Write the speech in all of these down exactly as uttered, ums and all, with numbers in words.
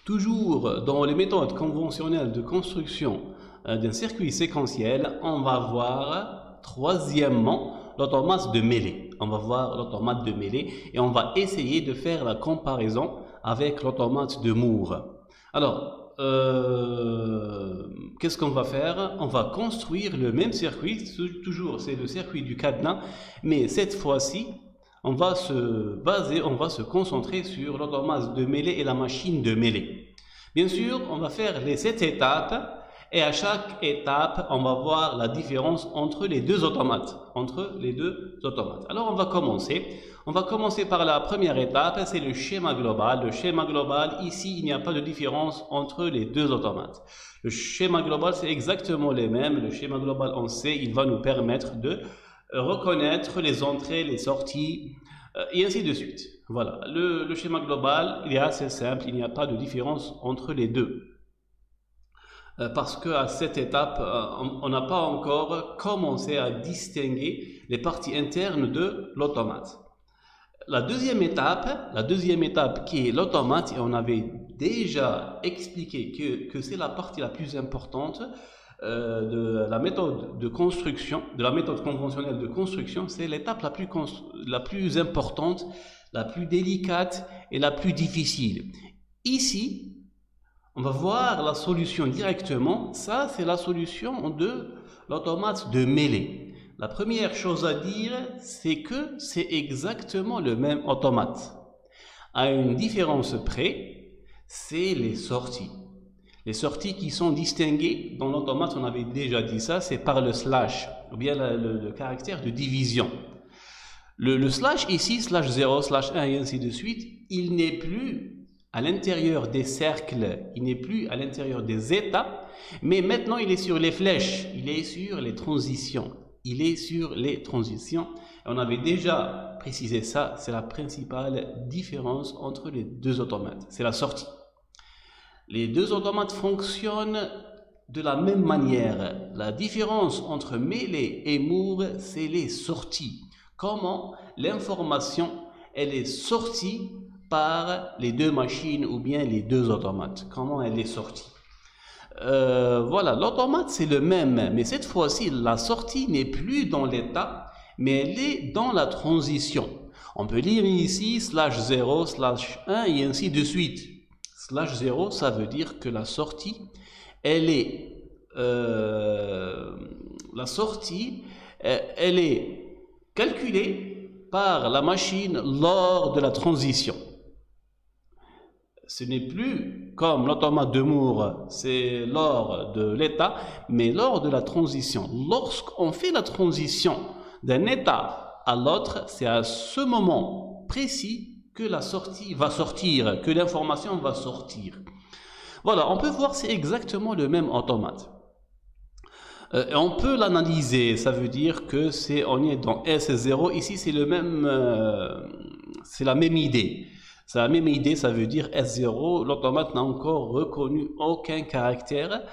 Toujours dans les méthodes conventionnelles de construction euh, d'un circuit séquentiel, on va voir troisièmement l'automate de mêlée. On va voir l'automate de mêlée et on va essayer de faire la comparaison avec l'automate de Moore. Alors, euh, qu'est-ce qu'on va faire? On va construire le même circuit, toujours c'est le circuit du cadenas, mais cette fois-ci, on va se baser, on va se concentrer sur l'automate de mêlée et la machine de mêlée. Bien sûr, on va faire les sept étapes et à chaque étape, on va voir la différence entre les deux automates. Entre les deux automates. Alors, on va commencer. On va commencer par la première étape, c'est le schéma global. Le schéma global, ici, il n'y a pas de différence entre les deux automates. Le schéma global, c'est exactement le même. Le schéma global, on sait, il va nous permettre de reconnaître les entrées, les sorties, euh, et ainsi de suite. Voilà, le, le schéma global, il est assez simple, il n'y a pas de différence entre les deux. Euh, parce qu'à cette étape, euh, on n'a pas encore commencé à distinguer les parties internes de l'automate. La deuxième étape, la deuxième étape qui est l'automate, et on avait déjà expliqué que, que c'est la partie la plus importante, Euh, de la méthode de construction, de la méthode conventionnelle de construction, c'est l'étape la plus, la plus importante, la plus délicate et la plus difficile. Ici, on va voir la solution directement. Ça, c'est la solution de l'automate de mêlée. La première chose à dire, c'est que c'est exactement le même automate. À une différence près, c'est les sorties. Les sorties qui sont distinguées dans l'automate, on avait déjà dit ça, c'est par le slash, ou bien le, le, le caractère de division. Le, le slash ici, slash zéro, slash un et ainsi de suite, il n'est plus à l'intérieur des cercles, il n'est plus à l'intérieur des états, mais maintenant il est sur les flèches, il est sur les transitions. Il est sur les transitions. On avait déjà précisé ça, c'est la principale différence entre les deux automates, c'est la sortie. Les deux automates fonctionnent de la même manière. La différence entre mêlée et Moore, c'est les sorties. Comment l'information elle est sortie par les deux machines ou bien les deux automates. Comment elle est sortie. Euh, voilà, l'automate c'est le même, mais cette fois-ci la sortie n'est plus dans l'état, mais elle est dans la transition. On peut lire ici slash zéro, slash un et ainsi de suite. Slash zéro, ça veut dire que la sortie, elle est, euh, la sortie, elle est calculée par la machine lors de la transition. Ce n'est plus comme l'automate de Moore, c'est lors de l'état, mais lors de la transition. Lorsqu'on fait la transition d'un état à l'autre, c'est à ce moment précis que la sortie va sortir, que l'information va sortir. Voilà, on peut voir c'est exactement le même automate. Euh, on peut l'analyser, ça veut dire que c'est on est dans S zéro, ici c'est le même, euh, c'est la même idée. C'est la même idée, ça veut dire S zéro, l'automate n'a encore reconnu aucun caractère.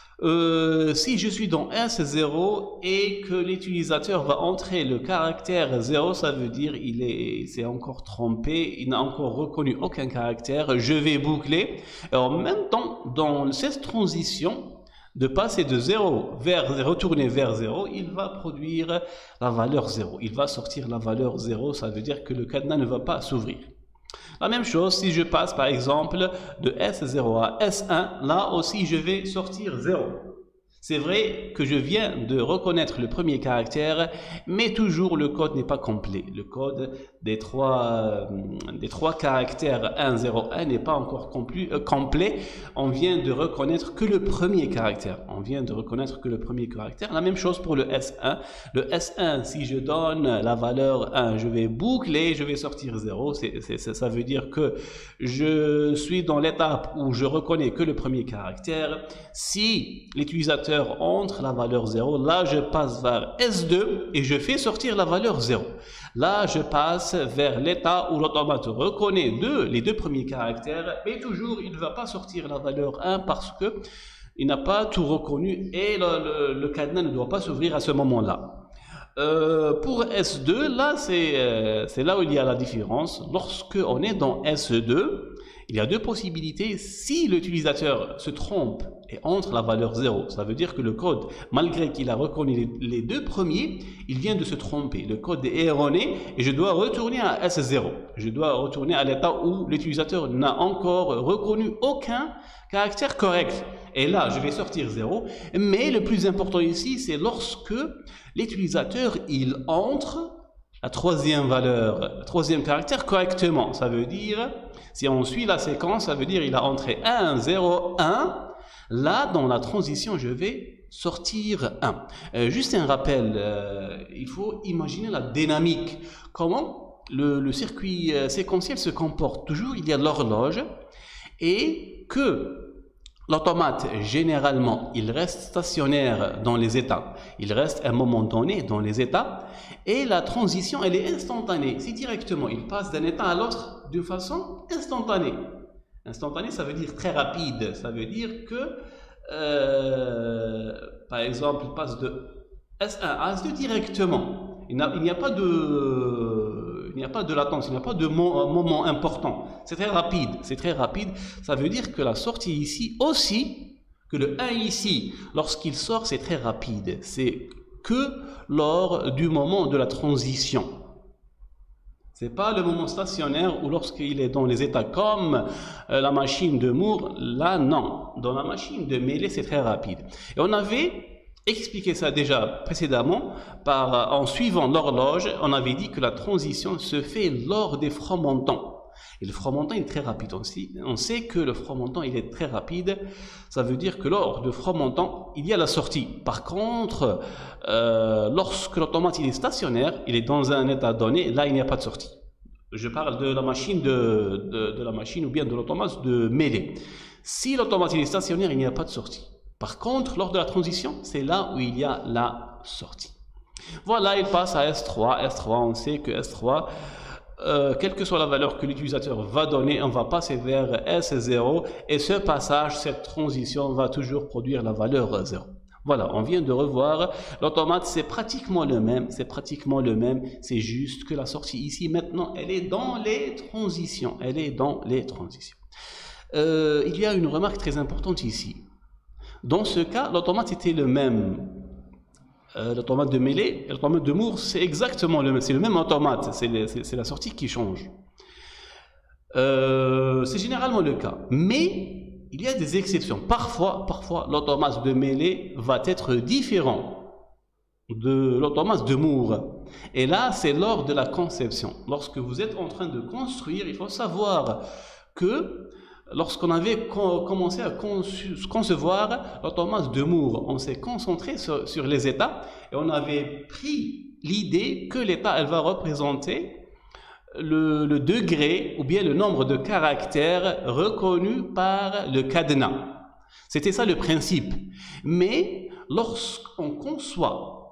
Euh, si je suis dans S zéro et que l'utilisateur va entrer le caractère zéro, ça veut dire il est, c'est encore trompé, il n'a encore reconnu aucun caractère, je vais boucler. Et en même temps, dans cette transition, de passer de zéro vers retourner vers zéro, il va produire la valeur zéro. Il va sortir la valeur zéro, ça veut dire que le cadenas ne va pas s'ouvrir. La même chose, si je passe par exemple de S zéro à S un, là aussi je vais sortir zéro. C'est vrai que je viens de reconnaître le premier caractère, mais toujours le code n'est pas complet. Le code des trois, euh, des trois caractères un, zéro, un n'est pas encore complet, euh, complet. On vient de reconnaître que le premier caractère. On vient de reconnaître que le premier caractère. La même chose pour le S un. Le S un, si je donne la valeur un, je vais boucler, je vais sortir zéro. C'est, c'est, ça veut dire que je suis dans l'étape où je reconnais que le premier caractère. Si l'utilisateur entre la valeur zéro, là je passe vers S deux et je fais sortir la valeur zéro. Là je passe vers l'état où l'automate reconnaît deux, les deux premiers caractères, mais toujours il ne va pas sortir la valeur un parce que il n'a pas tout reconnu et le, le, le cadenas ne doit pas s'ouvrir à ce moment-là. Euh, pour S deux, là c'est euh, là où il y a la différence. Lorsque on est dans S deux, Il y a deux possibilités. Si l'utilisateur se trompe et entre la valeur zéro, ça veut dire que le code, malgré qu'il a reconnu les, les deux premiers, il vient de se tromper. Le code est erroné et je dois retourner à S zéro. Je dois retourner à l'état où l'utilisateur n'a encore reconnu aucun caractère correct. Et là, je vais sortir zéro. Mais le plus important ici, c'est lorsque l'utilisateur, il entre la troisième valeur, le troisième caractère correctement. Ça veut dire, si on suit la séquence, ça veut dire il a entré un, zéro, un. Là, dans la transition, je vais sortir un. Euh, juste un rappel, euh, il faut imaginer la dynamique. Comment le, le circuit euh, séquentiel se comporte. Toujours, il y a l'horloge et que l'automate, généralement, il reste stationnaire dans les états. Il reste à un moment donné dans les états. Et la transition, elle est instantanée. C'est directement. Il passe d'un état à l'autre d'une façon instantanée. Instantanée, ça veut dire très rapide. Ça veut dire que, euh, par exemple, il passe de S un à S deux directement. Il n'y a, a pas de... Il n'y a pas de latence, il n'y a pas de mo moment important. C'est très rapide, c'est très rapide. Ça veut dire que la sortie ici aussi, que le un ici, lorsqu'il sort, c'est très rapide. C'est que lors du moment de la transition. C'est pas le moment stationnaire ou lorsqu'il est dans les états comme euh, la machine de Moore. Là, non. Dans la machine de Mealy, c'est très rapide. Et on avait expliqué ça déjà précédemment par, en suivant l'horloge. On avait dit que la transition se fait lors des fromentants. Et le fromentant est très rapide aussi. On sait que le fromentant il est très rapide. Ça veut dire que lors de fromentant, il y a la sortie. Par contre, euh, lorsque l'automate il est stationnaire, il est dans un état donné, là il n'y a pas de sortie. Je parle de la machine de, de, de la machine ou bien de l'automate de Mealy. Si l'automate il est stationnaire, il n'y a pas de sortie. Par contre, lors de la transition, c'est là où il y a la sortie. Voilà, il passe à S trois. S trois, on sait que S trois, euh, quelle que soit la valeur que l'utilisateur va donner, on va passer vers S zéro. Et ce passage, cette transition va toujours produire la valeur zéro. Voilà, on vient de revoir. L'automate, c'est pratiquement le même. C'est pratiquement le même. C'est juste que la sortie ici, maintenant, elle est dans les transitions. Elle est dans les transitions. Euh, il y a une remarque très importante ici. Dans ce cas, l'automate était le même. Euh, l'automate de Mealy et l'automate de Moore, c'est exactement le même. C'est le même automate. C'est la sortie qui change. Euh, c'est généralement le cas. Mais il y a des exceptions. Parfois, parfois l'automate de Mealy va être différent de l'automate de Moore. Et là, c'est lors de la conception. Lorsque vous êtes en train de construire, il faut savoir que lorsqu'on avait commencé à concevoir l'automate de Moore, on s'est concentré sur, sur les états et on avait pris l'idée que l'état elle va représenter le, le degré ou bien le nombre de caractères reconnus par le cadenas. C'était ça le principe. Mais lorsqu'on conçoit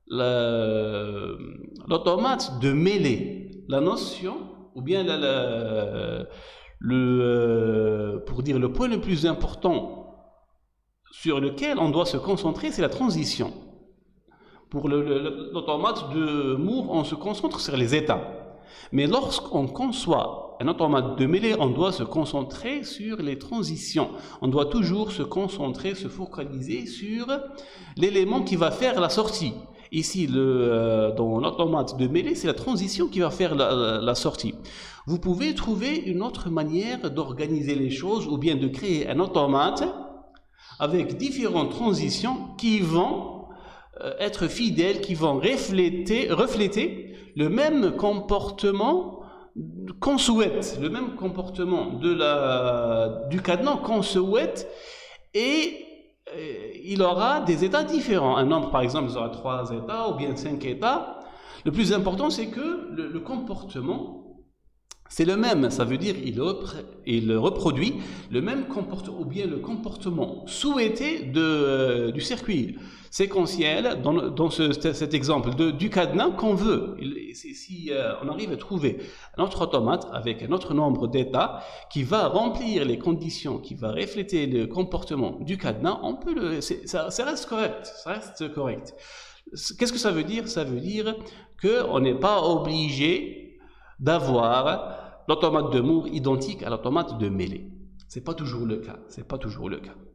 l'automate de Mealy, la notion ou bien la, la Le, euh, pour dire le point le plus important sur lequel on doit se concentrer, c'est la transition. Pour l'automate de Moore, on se concentre sur les états. Mais lorsqu'on conçoit un automate de Mealy, on doit se concentrer sur les transitions. On doit toujours se concentrer, se focaliser sur l'élément qui va faire la sortie. Ici, le, euh, dans l'automate de Mealy, c'est la transition qui va faire la, la sortie. Vous pouvez trouver une autre manière d'organiser les choses ou bien de créer un automate avec différentes transitions qui vont euh, être fidèles, qui vont refléter, refléter le même comportement qu'on souhaite, le même comportement de la, du cadenas qu'on souhaite et il aura des états différents. Un nombre, par exemple, il aura trois états ou bien cinq états. Le plus important, c'est que le, le comportement, c'est le même. Ça veut dire qu'il il reproduit le même comportement ou bien le comportement souhaité de, euh, du circuit séquentiel dans, dans ce, cet exemple de, du cadenas qu'on veut. Il, si euh, on arrive à trouver un autre automate avec un autre nombre d'états qui va remplir les conditions, qui va refléter le comportement du cadenas, on peut le, ça, ça reste correct. Ça reste correct. Qu'est-ce que ça veut dire? Ça veut dire qu'on n'est pas obligé d'avoir l'automate de Moore identique à l'automate de mêlée. C'est pas toujours le cas. C'est pas toujours le cas.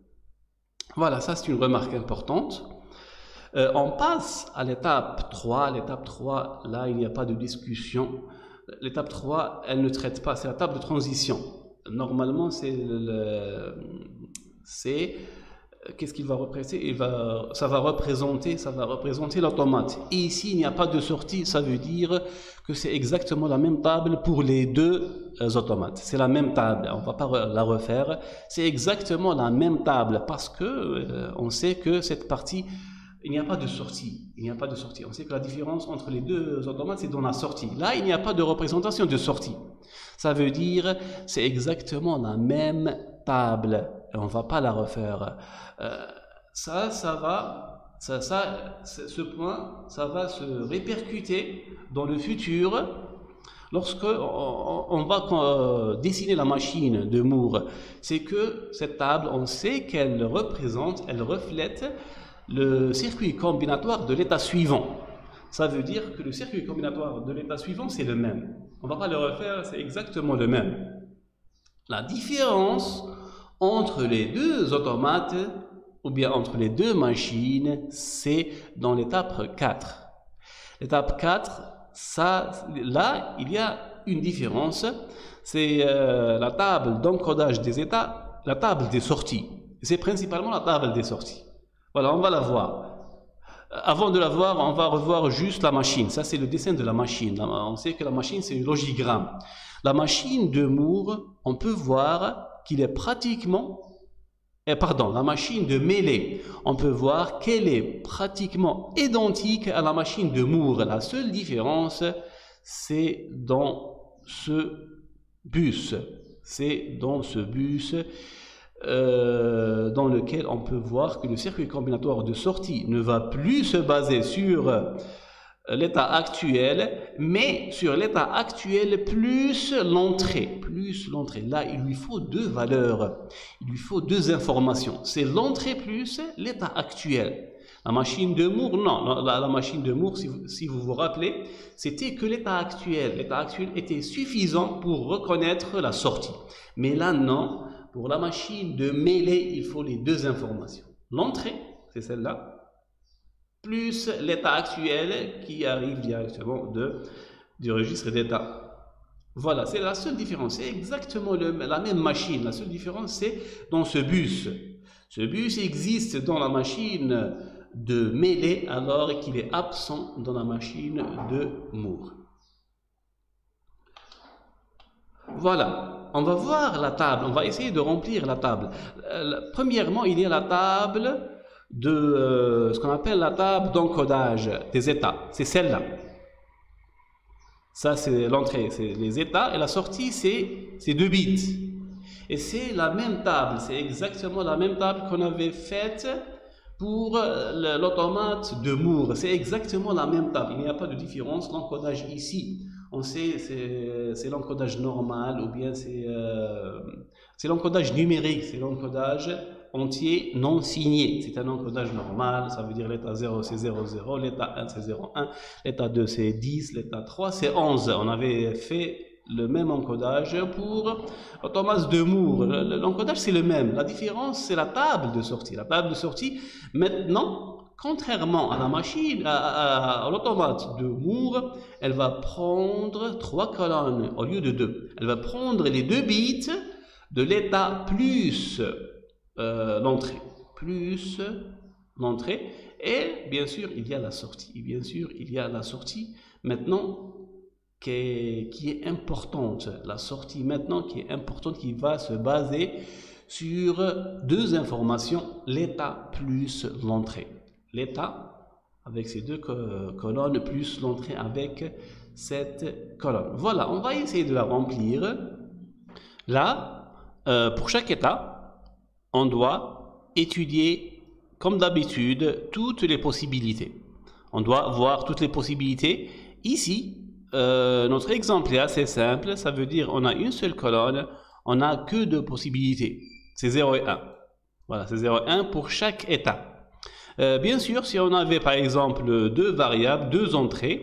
Voilà, ça c'est une remarque importante. Euh, on passe à l'étape trois. L'étape trois, là, il n'y a pas de discussion. L'étape trois, elle ne traite pas, c'est la table de transition. Normalement, c'est le... c'est... Qu'est-ce qu'il va représenter? Il va, ça va représenter, ça va représenter l'automate. Et ici, il n'y a pas de sortie, ça veut dire que c'est exactement la même table pour les deux euh, automates. C'est la même table, on ne va pas la refaire. C'est exactement la même table parce que euh, on sait que cette partie, il n'y a pas de sortie. Il n'y a pas de sortie. On sait que la différence entre les deux automates, c'est dans la sortie. Là, il n'y a pas de représentation de sortie. Ça veut dire, c'est exactement la même table. On ne va pas la refaire. Euh, ça, ça va, ça, ça, ce point, ça va se répercuter dans le futur lorsque on, on va euh, dessiner la machine de Moore. C'est que cette table, on sait qu'elle représente, elle reflète le circuit combinatoire de l'état suivant. Ça veut dire que le circuit combinatoire de l'état suivant, c'est le même. On ne va pas le refaire, c'est exactement le même. La différence entre les deux automates, ou bien entre les deux machines, c'est dans l'étape quatre. L'étape quatre, ça, là, il y a une différence. C'est euh, la table d'encodage des états, la table des sorties. C'est principalement la table des sorties. Voilà, on va la voir. Avant de la voir, on va revoir juste la machine. Ça, c'est le dessin de la machine. On sait que la machine, c'est un logigramme. La machine de Moore, on peut voir qu'il est pratiquement, eh, pardon, la machine de mêlée, on peut voir qu'elle est pratiquement identique à la machine de Moore. La seule différence, c'est dans ce bus. C'est dans ce bus euh, dans lequel on peut voir que le circuit combinatoire de sortie ne va plus se baser sur l'état actuel, mais sur l'état actuel plus l'entrée, plus l'entrée. Là, il lui faut deux valeurs, il lui faut deux informations. C'est l'entrée plus l'état actuel. La machine de Moore, non, la, la machine de Moore, si vous, si vous vous rappelez, c'était que l'état actuel. L'état actuel était suffisant pour reconnaître la sortie. Mais là, non, pour la machine de mêlée, il faut les deux informations. L'entrée, c'est celle-là, plus l'état actuel qui arrive directement de, du registre d'état. Voilà, c'est la seule différence. C'est exactement le, la même machine. La seule différence, c'est dans ce bus. Ce bus existe dans la machine de mêlée alors qu'il est absent dans la machine de Moore. Voilà, on va voir la table. On va essayer de remplir la table. Euh, premièrement, il y a la table de euh, ce qu'on appelle la table d'encodage des états. C'est celle-là. Ça, c'est l'entrée, c'est les états, et la sortie, c'est deux bits. Et c'est la même table, c'est exactement la même table qu'on avait faite pour l'automate de Moore. C'est exactement la même table, il n'y a pas de différence. L'encodage ici, on sait, c'est l'encodage normal, ou bien c'est euh, l'encodage numérique, c'est l'encodage entier non signé. C'est un encodage normal, ça veut dire l'état zéro c'est zéro zéro, l'état un c'est zéro un, l'état deux c'est dix, l'état trois c'est onze. On avait fait le même encodage pour l'automate de Moore. L'encodage c'est le même, la différence c'est la table de sortie. La table de sortie, maintenant, contrairement à la machine, à, à, à l'automate de Moore, elle va prendre trois colonnes au lieu de deux. Elle va prendre les deux bits de l'état plus Euh, l'entrée, plus l'entrée, et bien sûr il y a la sortie, et bien sûr il y a la sortie maintenant qui est, qui est importante, la sortie maintenant qui est importante, qui va se baser sur deux informations, l'état plus l'entrée, l'état avec ces deux colonnes plus l'entrée avec cette colonne. Voilà, on va essayer de la remplir. Là, euh, pour chaque état, on doit étudier, comme d'habitude, toutes les possibilités. On doit voir toutes les possibilités. Ici, euh, notre exemple est assez simple. Ça veut dire on a une seule colonne, on n'a que deux possibilités. C'est zéro et un. Voilà, c'est zéro et un pour chaque état. Euh, bien sûr, si on avait par exemple deux variables, deux entrées,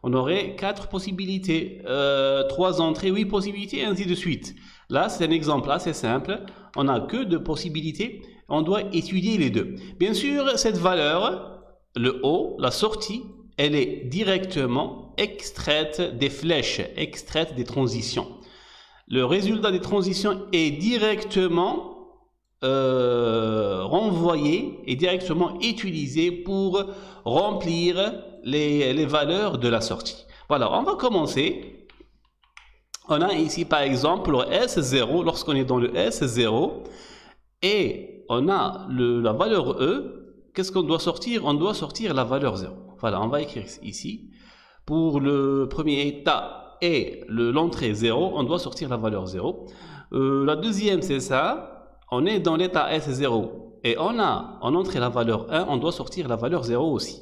on aurait quatre possibilités, euh, trois entrées, huit possibilités, et ainsi de suite. Là, c'est un exemple assez simple. On n'a que deux possibilités. On doit étudier les deux. Bien sûr, cette valeur, le haut, la sortie, elle est directement extraite des flèches, extraite des transitions. Le résultat des transitions est directement euh, renvoyé et directement utilisé pour remplir les, les valeurs de la sortie. Voilà, on va commencer. On a ici par exemple le S zéro, lorsqu'on est dans le S zéro, et on a le, la valeur E, qu'est-ce qu'on doit sortir? On doit sortir la valeur zéro. Voilà, on va écrire ici. Pour le premier état et l'entrée zéro, on doit sortir la valeur zéro. Euh, la deuxième, c'est ça. On est dans l'état S zéro et on a en entrée la valeur un, on doit sortir la valeur zéro aussi.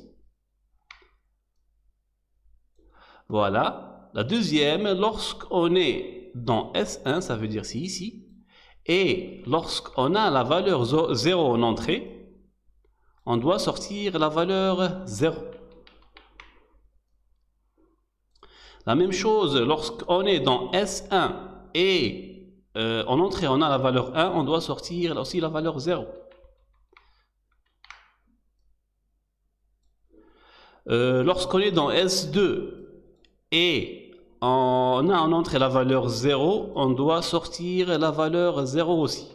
Voilà. La deuxième, lorsqu'on est dans S un, ça veut dire c'est ici, et lorsqu'on a la valeur zéro en entrée, on doit sortir la valeur zéro. La même chose, lorsqu'on est dans S un et euh, en entrée on a la valeur un, on doit sortir aussi la valeur zéro. Euh, lorsqu'on est dans S deux et on a en entrée la valeur zéro, on doit sortir la valeur zéro aussi.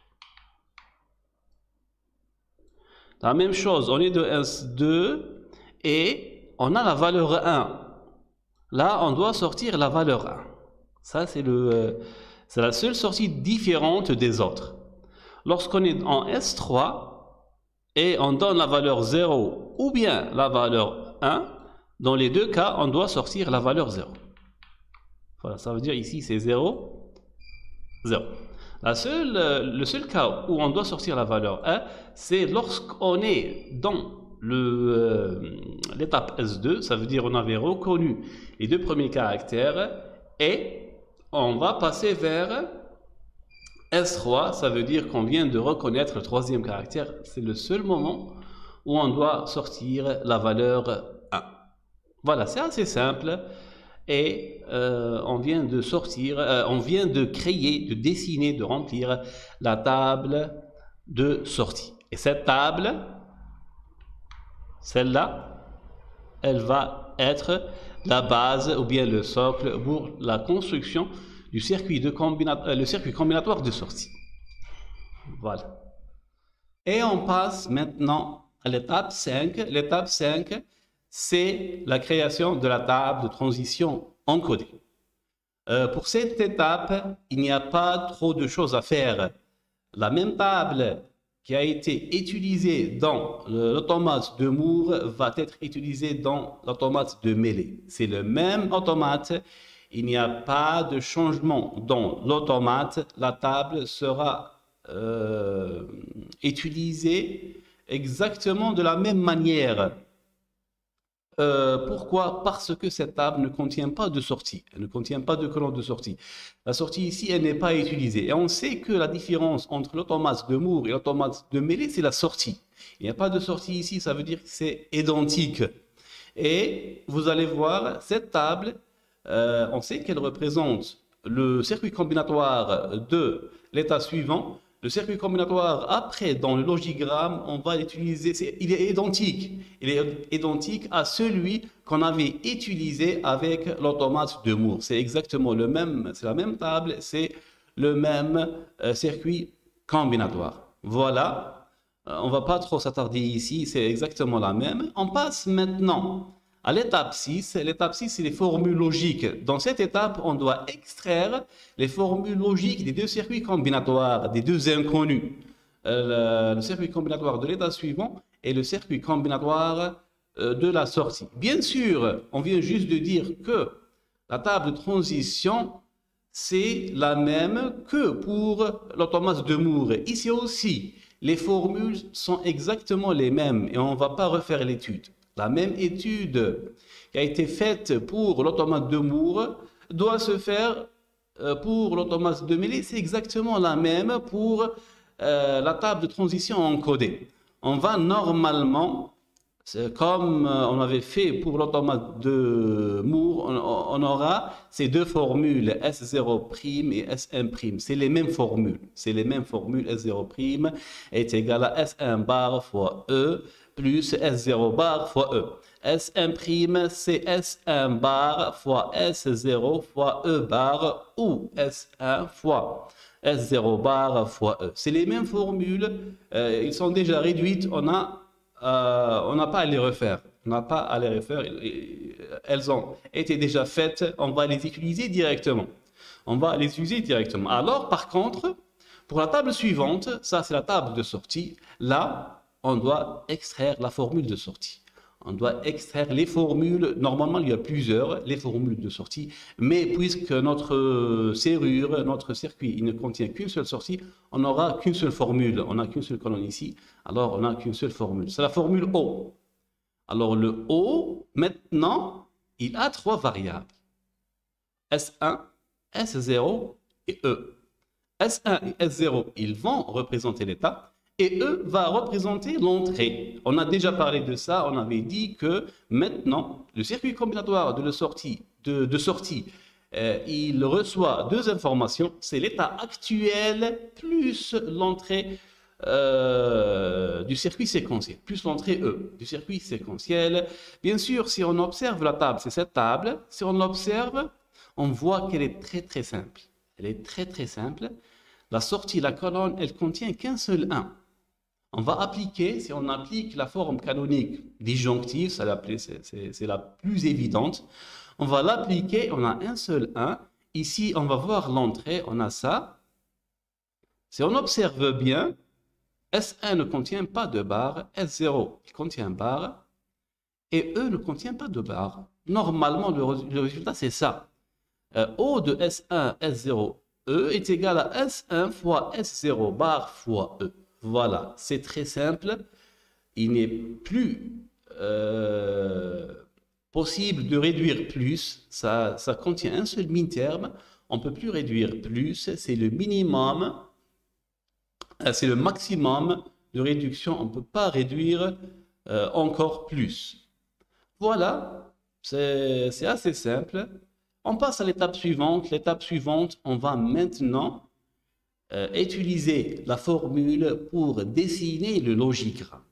La même chose, on est de S deux et on a la valeur un. Là, on doit sortir la valeur un. Ça, c'est le, c'est la seule sortie différente des autres. Lorsqu'on est en S trois et on donne la valeur zéro ou bien la valeur un, dans les deux cas, on doit sortir la valeur zéro. Voilà, ça veut dire ici c'est zéro, zéro. La seule, le seul cas où on doit sortir la valeur un, c'est lorsqu'on est dans l'étape euh, S deux, ça veut dire on avait reconnu les deux premiers caractères et on va passer vers S trois, ça veut dire qu'on vient de reconnaître le troisième caractère. C'est le seul moment où on doit sortir la valeur un. Voilà, c'est assez simple. Et euh, on vient de sortir, euh, on vient de créer, de dessiner, de remplir la table de sortie. Et cette table, celle-là, elle va être la base ou bien le socle pour la construction du circuit, de combina euh, le circuit combinatoire de sortie. Voilà. Et on passe maintenant à l'étape cinq. L'étape cinq, c'est la création de la table de transition encodée. Euh, pour cette étape, il n'y a pas trop de choses à faire. La même table qui a été utilisée dans l'automate de Moore va être utilisée dans l'automate de Mealy. C'est le même automate, il n'y a pas de changement dans l'automate. La table sera euh, utilisée exactement de la même manière. Euh, pourquoi? Parce que cette table ne contient pas de sortie, elle ne contient pas de colonne de sortie. La sortie ici, elle n'est pas utilisée. Et on sait que la différence entre l'automate de Moore et l'automate de Mealy, c'est la sortie. Il n'y a pas de sortie ici, ça veut dire que c'est identique. Et vous allez voir, cette table, euh, on sait qu'elle représente le circuit combinatoire de l'état suivant. Le circuit combinatoire, après, dans le logigramme, on va l'utiliser, il est identique. Il est identique à celui qu'on avait utilisé avec l'automate de Moore. C'est exactement le même, c'est la même table, c'est le même euh, circuit combinatoire. Voilà, euh, on ne va pas trop s'attarder ici, c'est exactement la même. On passe maintenant à l'étape six. L'étape six, c'est les formules logiques. Dans cette étape, on doit extraire les formules logiques des deux circuits combinatoires, des deux inconnus. Euh, le, le circuit combinatoire de l'état suivant et le circuit combinatoire euh, de la sortie. Bien sûr, on vient juste de dire que la table de transition, c'est la même que pour l'automate de Moore. Ici aussi, les formules sont exactement les mêmes et on ne va pas refaire l'étude. La même étude qui a été faite pour l'automate de Moore doit se faire pour l'automate de Mealy. C'est exactement la même pour euh, la table de transition encodée. On va normalement comme on avait fait pour l'automate de Moore, on, on aura ces deux formules S zéro' et S un'. C'est les mêmes formules. C'est les mêmes formules. S zéro' est égal à S un bar fois E plus S zéro bar fois E. S un', c'est S un bar fois S zéro fois E bar ou S un fois S zéro bar fois E. C'est les mêmes formules. Euh, ils sont déjà réduites. On a Euh, on n'a pas à les refaire. On n'a pas à les refaire. Elles ont été déjà faites. On va les utiliser directement. On va les utiliser directement. Alors, par contre, pour la table suivante, ça c'est la table de sortie. Là, on doit extraire la formule de sortie. On doit extraire les formules. Normalement, il y a plusieurs, les formules de sortie. Mais puisque notre serrure, notre circuit, il ne contient qu'une seule sortie, on n'aura qu'une seule formule. On n'a qu'une seule colonne ici. Alors, on n'a qu'une seule formule. C'est la formule O. Alors, le O, maintenant, il a trois variables. S un, S zéro et E. S un et S zéro, ils vont représenter l'état. Et E va représenter l'entrée. On a déjà parlé de ça. On avait dit que maintenant, le circuit combinatoire de, la sortie, de, de sortie, euh, il reçoit deux informations. C'est l'état actuel plus l'entrée euh, du circuit séquentiel, plus l'entrée E du circuit séquentiel. Bien sûr, si on observe la table, c'est cette table. Si on l'observe, on voit qu'elle est très très simple. Elle est très très simple. La sortie, la colonne, elle contient qu'un seul un. On va appliquer, si on applique la forme canonique disjonctive, c'est la plus évidente, on va l'appliquer, on a un seul un. Ici, on va voir l'entrée, on a ça. Si on observe bien, S un ne contient pas de barre, S zéro il contient barre, et E ne contient pas de barre. Normalement, le, le résultat, c'est ça. Euh, O de S un, S zéro, E est égal à S un fois S zéro barre fois E. Voilà, c'est très simple. Il n'est plus euh, possible de réduire plus. Ça, ça contient un seul min-terme. On ne peut plus réduire plus. C'est le minimum. C'est le maximum de réduction. On ne peut pas réduire euh, encore plus. Voilà, c'est assez simple. On passe à l'étape suivante. L'étape suivante, on va maintenant Euh, utiliser la formule pour dessiner le logigramme.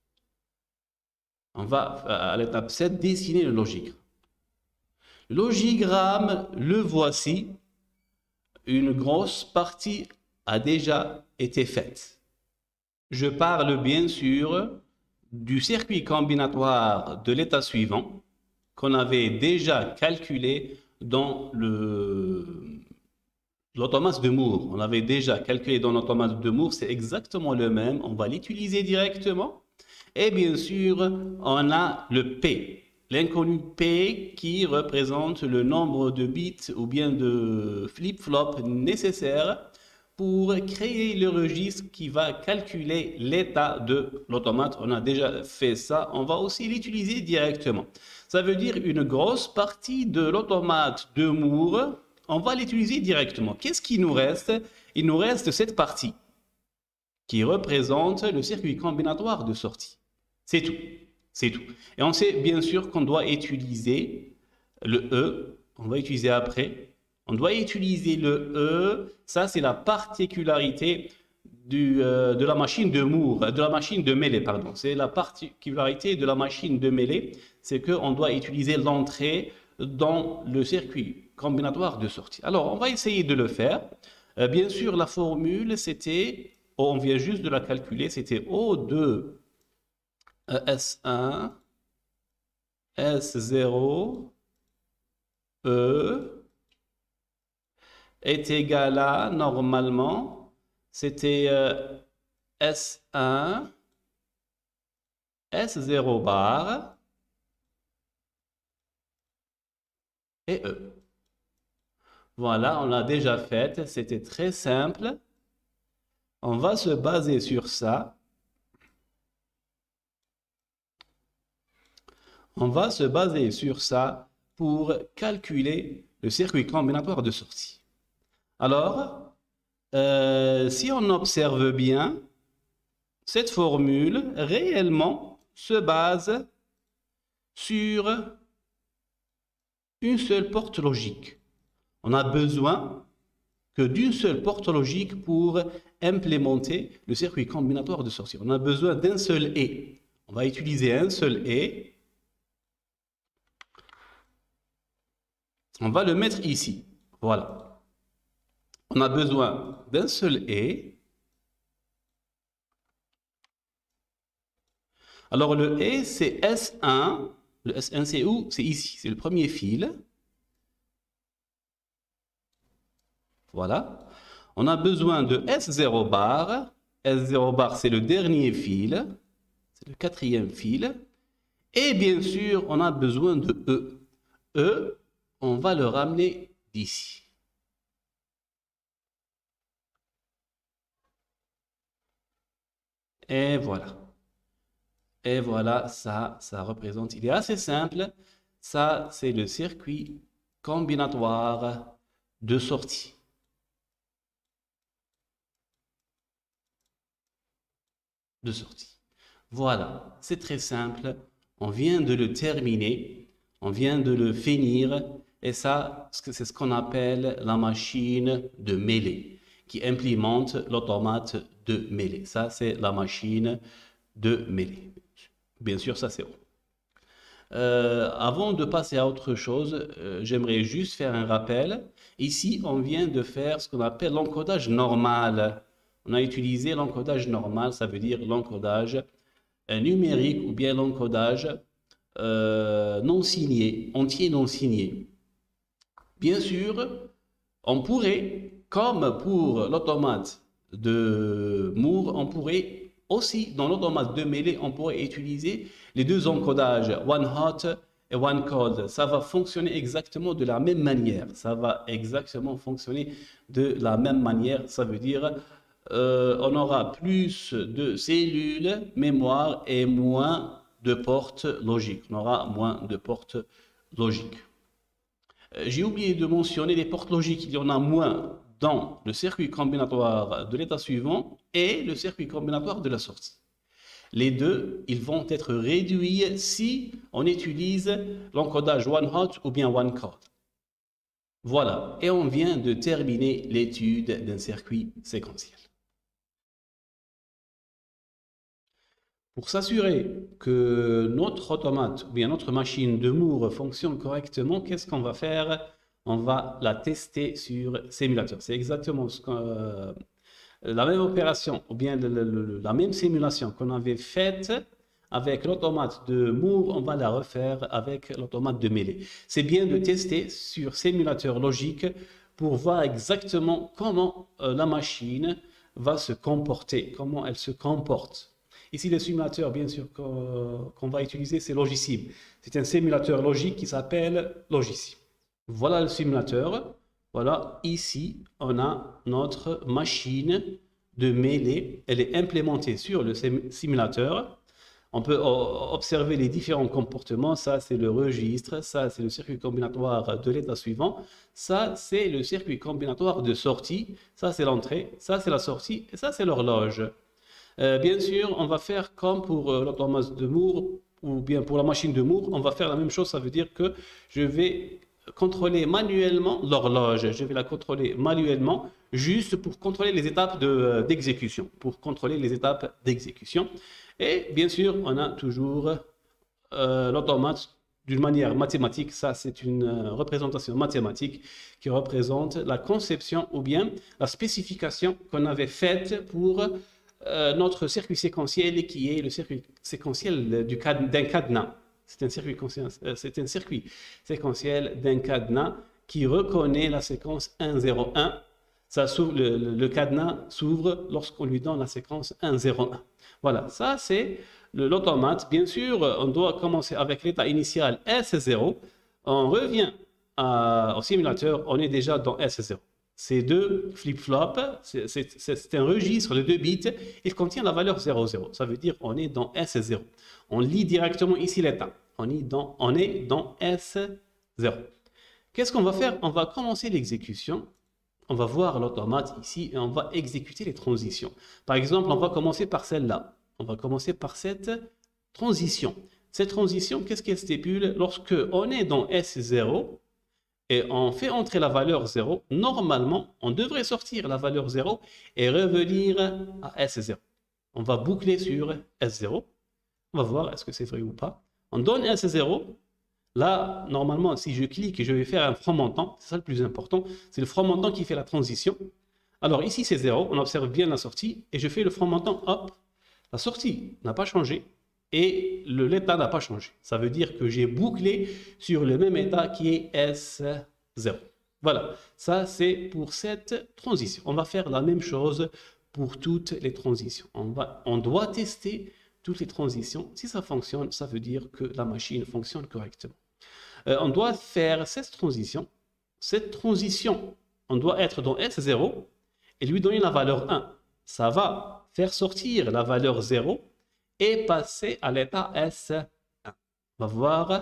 On va à l'étape sept dessiner le logigramme. Le logigramme, le voici. Une grosse partie a déjà été faite. Je parle bien sûr du circuit combinatoire de l'état suivant qu'on avait déjà calculé dans le l'automate de Moore. On avait déjà calculé dans l'automate de Moore, c'est exactement le même. On va l'utiliser directement. Et bien sûr, on a le P, l'inconnu P qui représente le nombre de bits ou bien de flip-flops nécessaires pour créer le registre qui va calculer l'état de l'automate. On a déjà fait ça. On va aussi l'utiliser directement. Ça veut dire une grosse partie de l'automate de Moore, on va l'utiliser directement. Qu'est-ce qui nous reste? Il nous reste cette partie qui représente le circuit combinatoire de sortie. C'est tout. C'est tout. Et on sait bien sûr qu'on doit utiliser le E. On va utiliser après. On doit utiliser le E. Ça, c'est la particularité du, euh, de la machine de Moore, de la machine de Meillet, pardon. C'est la particularité de la machine de Meillet, c'est qu'on doit utiliser l'entrée dans le circuit combinatoire de sortie. Alors, on va essayer de le faire. Euh, bien sûr, la formule, c'était, oh, on vient juste de la calculer, c'était O de euh, S un, S zéro, E est égal à, normalement, c'était euh, S un, S zéro bar et E. Voilà, on l'a déjà fait, c'était très simple. On va se baser sur ça. On va se baser sur ça pour calculer le circuit combinatoire de sortie. Alors, euh, si on observe bien, cette formule, réellement, se base sur une seule porte logique. On a besoin que d'une seule porte logique pour implémenter le circuit combinatoire de sortie. On a besoin d'un seul et. On va utiliser un seul et. On va le mettre ici. Voilà. On a besoin d'un seul et. Alors le et, c'est S un. Le S un, c'est où? C'est ici. C'est le premier fil. Voilà. On a besoin de S zéro bar. S zéro bar, c'est le dernier fil. C'est le quatrième fil. Et bien sûr, on a besoin de E. E, on va le ramener d'ici. Et voilà. Et voilà, ça, ça représente, il est assez simple. Ça, c'est le circuit combinatoire de sortie. De sortie. Voilà, c'est très simple. On vient de le terminer. On vient de le finir. Et ça, c'est ce qu'on appelle la machine de mêlée, qui implémente l'automate de mêlée. Ça, c'est la machine de mêlée. Bien sûr, ça c'est bon. Euh, avant de passer à autre chose, euh, j'aimerais juste faire un rappel. Ici, on vient de faire ce qu'on appelle l'encodage normal. On a utilisé l'encodage normal, ça veut dire l'encodage euh, numérique ou bien l'encodage euh, non signé, entier non signé. Bien sûr, on pourrait, comme pour l'automate de Moore, on pourrait aussi, dans l'automate de mêlée, on pourrait utiliser les deux encodages, one hot et one cold. Ça va fonctionner exactement de la même manière. Ça va exactement fonctionner de la même manière. Ça veut dire euh, on aura plus de cellules mémoire et moins de portes logiques. On aura moins de portes logiques. J'ai oublié de mentionner les portes logiques. Il y en a moins dans le circuit combinatoire de l'état suivant et le circuit combinatoire de la sortie. Les deux, ils vont être réduits si on utilise l'encodage one hot ou bien one cold. Voilà, et on vient de terminer l'étude d'un circuit séquentiel. Pour s'assurer que notre automate ou bien notre machine de Moore fonctionne correctement, qu'est-ce qu'on va faire? On va la tester sur simulateur. C'est exactement ce que, euh, la même opération ou bien le, le, la même simulation qu'on avait faite avec l'automate de Moore, on va la refaire avec l'automate de mêlée. C'est bien de tester sur simulateur logique pour voir exactement comment euh, la machine va se comporter, comment elle se comporte. Ici, le simulateur, bien sûr, qu'on qu'on va utiliser, c'est Logisim. C'est un simulateur logique qui s'appelle Logisim. Voilà le simulateur. Voilà, ici, on a notre machine de mêlée. Elle est implémentée sur le simulateur. On peut observer les différents comportements. Ça, c'est le registre. Ça, c'est le circuit combinatoire de l'état suivant. Ça, c'est le circuit combinatoire de sortie. Ça, c'est l'entrée. Ça, c'est la sortie. Et ça, c'est l'horloge. Euh, bien sûr, on va faire comme pour euh, l'automate de Moore ou bien pour la machine de Moore. On va faire la même chose. Ça veut dire que je vais contrôler manuellement l'horloge. Je vais la contrôler manuellement juste pour contrôler les étapes de, d'exécution. Pour contrôler les étapes d'exécution. Et bien sûr, on a toujours euh, l'automate d'une manière mathématique. Ça, c'est une euh, représentation mathématique qui représente la conception ou bien la spécification qu'on avait faite pour euh, notre circuit séquentiel qui est le circuit séquentiel du cade, d'un cadenas. C'est un circuit, c'est un circuit séquentiel d'un cadenas qui reconnaît la séquence un zéro un. Ça s'ouvre, le, le cadenas s'ouvre lorsqu'on lui donne la séquence un zéro un. Voilà, ça c'est l'automate. Bien sûr, on doit commencer avec l'état initial S zéro. On revient à, au simulateur, on est déjà dans S zéro. Ces deux flip-flops, c'est un registre de deux bits, il contient la valeur zéro zéro. Ça veut dire qu'on est dans S zéro. On lit directement ici l'état. On est dans, on est dans S zéro. Qu'est-ce qu'on va faire? On va commencer l'exécution. On va voir l'automate ici et on va exécuter les transitions. Par exemple, on va commencer par celle-là. On va commencer par cette transition. Cette transition, qu'est-ce qu'elle stipule? Lorsque on est dans S zéro et on fait entrer la valeur zéro, normalement, on devrait sortir la valeur zéro et revenir à S zéro. On va boucler sur S zéro. On va voir est-ce que c'est vrai ou pas. On donne S zéro. Là, normalement, si je clique, je vais faire un franc montant. C'est ça le plus important. C'est le franc montant qui fait la transition. Alors ici, c'est zéro. On observe bien la sortie. Et je fais le franc montant. Hop. La sortie n'a pas changé. Et l'état n'a pas changé. Ça veut dire que j'ai bouclé sur le même état qui est S zéro. Voilà. Ça, c'est pour cette transition. On va faire la même chose pour toutes les transitions. On, va, on doit tester toutes les transitions. Si ça fonctionne, ça veut dire que la machine fonctionne correctement. Euh, on doit faire cette transition. Cette transition, on doit être dans S zéro et lui donner la valeur un. Ça va faire sortir la valeur zéro et passer à l'état S un. On va voir.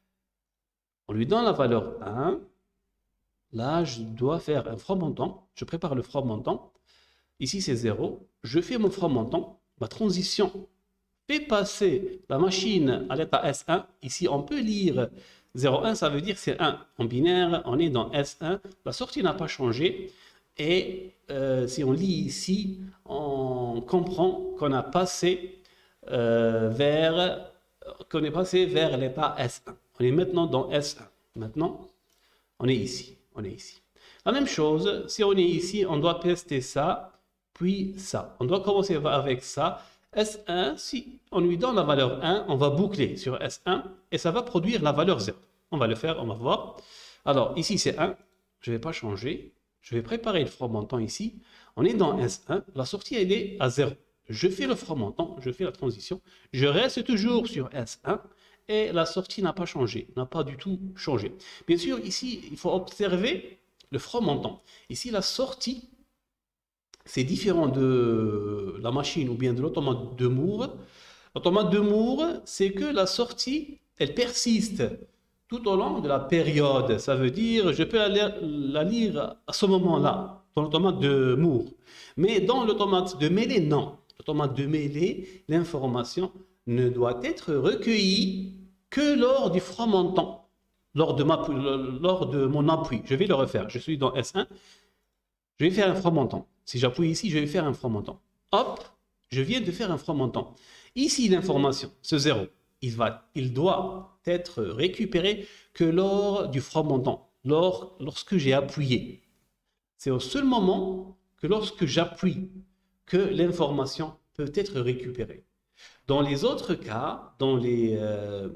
On lui donne la valeur un. Là, je dois faire un franc montant. Je prépare le franc montant. Ici, c'est zéro. Je fais mon franc montant. Ma transition fait passer la machine à l'état S un. Ici, on peut lire zéro un, ça veut dire c'est un. En binaire, on est dans S un. La sortie n'a pas changé. Et euh, si on lit ici, on comprend qu'on a passé euh, vers qu'on est passé vers l'état S un. On est maintenant dans S un. Maintenant, on est ici. On est ici. La même chose, si on est ici, on doit tester ça, puis ça. On doit commencer avec ça. S un, si on lui donne la valeur un, on va boucler sur S un et ça va produire la valeur zéro. On va le faire, on va voir. Alors, ici, c'est un. Je ne vais pas changer. Je vais préparer le franc montant ici. On est dans S un. La sortie, elle est à zéro. Je fais le franc montant, je fais la transition. Je reste toujours sur S un et la sortie n'a pas changé, n'a pas du tout changé. Bien sûr, ici, il faut observer le franc montant. Ici, la sortie, c'est différent de la machine ou bien de l'automate de Moore. L'automate de Moore, c'est que la sortie, elle persiste tout au long de la période. Ça veut dire, je peux la, la lire à ce moment-là, dans l'automate de Moore. Mais dans l'automate de mêlée, non. L'automate de mêlée, l'information ne doit être recueillie que lors du franc montant, lors de, ma, lors de mon appui. Je vais le refaire. Je suis dans S un. Je vais faire un franc montant. Si j'appuie ici, je vais faire un franc montant. Hop, je viens de faire un franc montant. Ici, l'information, ce zéro, il, va, il doit être récupéré que lors du franc montant, lors, lorsque j'ai appuyé. C'est au seul moment que lorsque j'appuie que l'information peut être récupérée. Dans les autres cas, dans les, euh,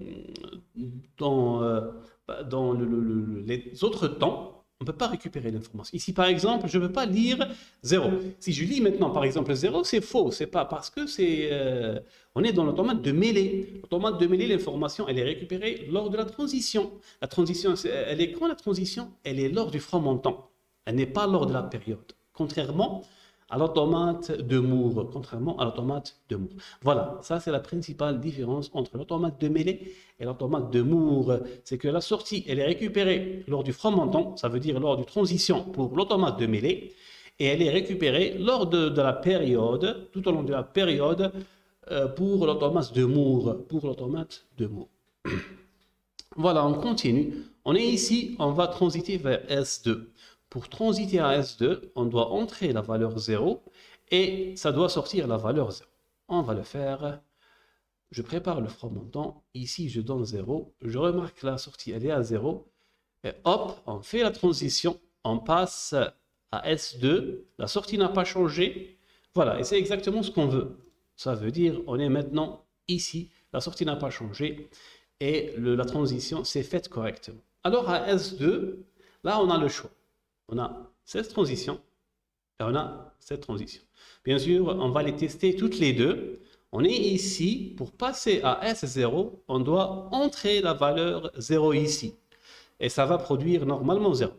dans, euh, dans le, le, le, les autres temps, on ne peut pas récupérer l'information. Ici, par exemple, je ne peux pas lire zéro. Si je lis maintenant, par exemple, zéro, c'est faux. C'est pas parce que c'est, euh, on est dans l'automate de mêlée. L'automate de mêlée, l'information, elle est récupérée lors de la transition. La transition, elle est quand la transition? Elle est lors du franc montant. Elle n'est pas lors de la période. Contrairement à l'automate de Moore, contrairement à l'automate de Moore. Voilà, ça c'est la principale différence entre l'automate de mêlée et l'automate de Moore. C'est que la sortie, elle est récupérée lors du franc montant, ça veut dire lors du transition pour l'automate de mêlée, et elle est récupérée lors de, de la période, tout au long de la période, euh, pour l'automate de Moore. Pour l'automate de Moore. Voilà, on continue. On est ici, on va transiter vers S deux. Pour transiter à S deux, on doit entrer la valeur zéro et ça doit sortir la valeur zéro. On va le faire. Je prépare le franc montant. Ici, je donne zéro. Je remarque que la sortie, elle est à zéro. Et hop, on fait la transition. On passe à S deux. La sortie n'a pas changé. Voilà, et c'est exactement ce qu'on veut. Ça veut dire on est maintenant ici. La sortie n'a pas changé et le, la transition s'est faite correctement. Alors à S deux, là, on a le choix. On a cette transition et on a cette transition. Bien sûr, on va les tester toutes les deux. On est ici, pour passer à S zéro, on doit entrer la valeur zéro ici. Et ça va produire normalement zéro.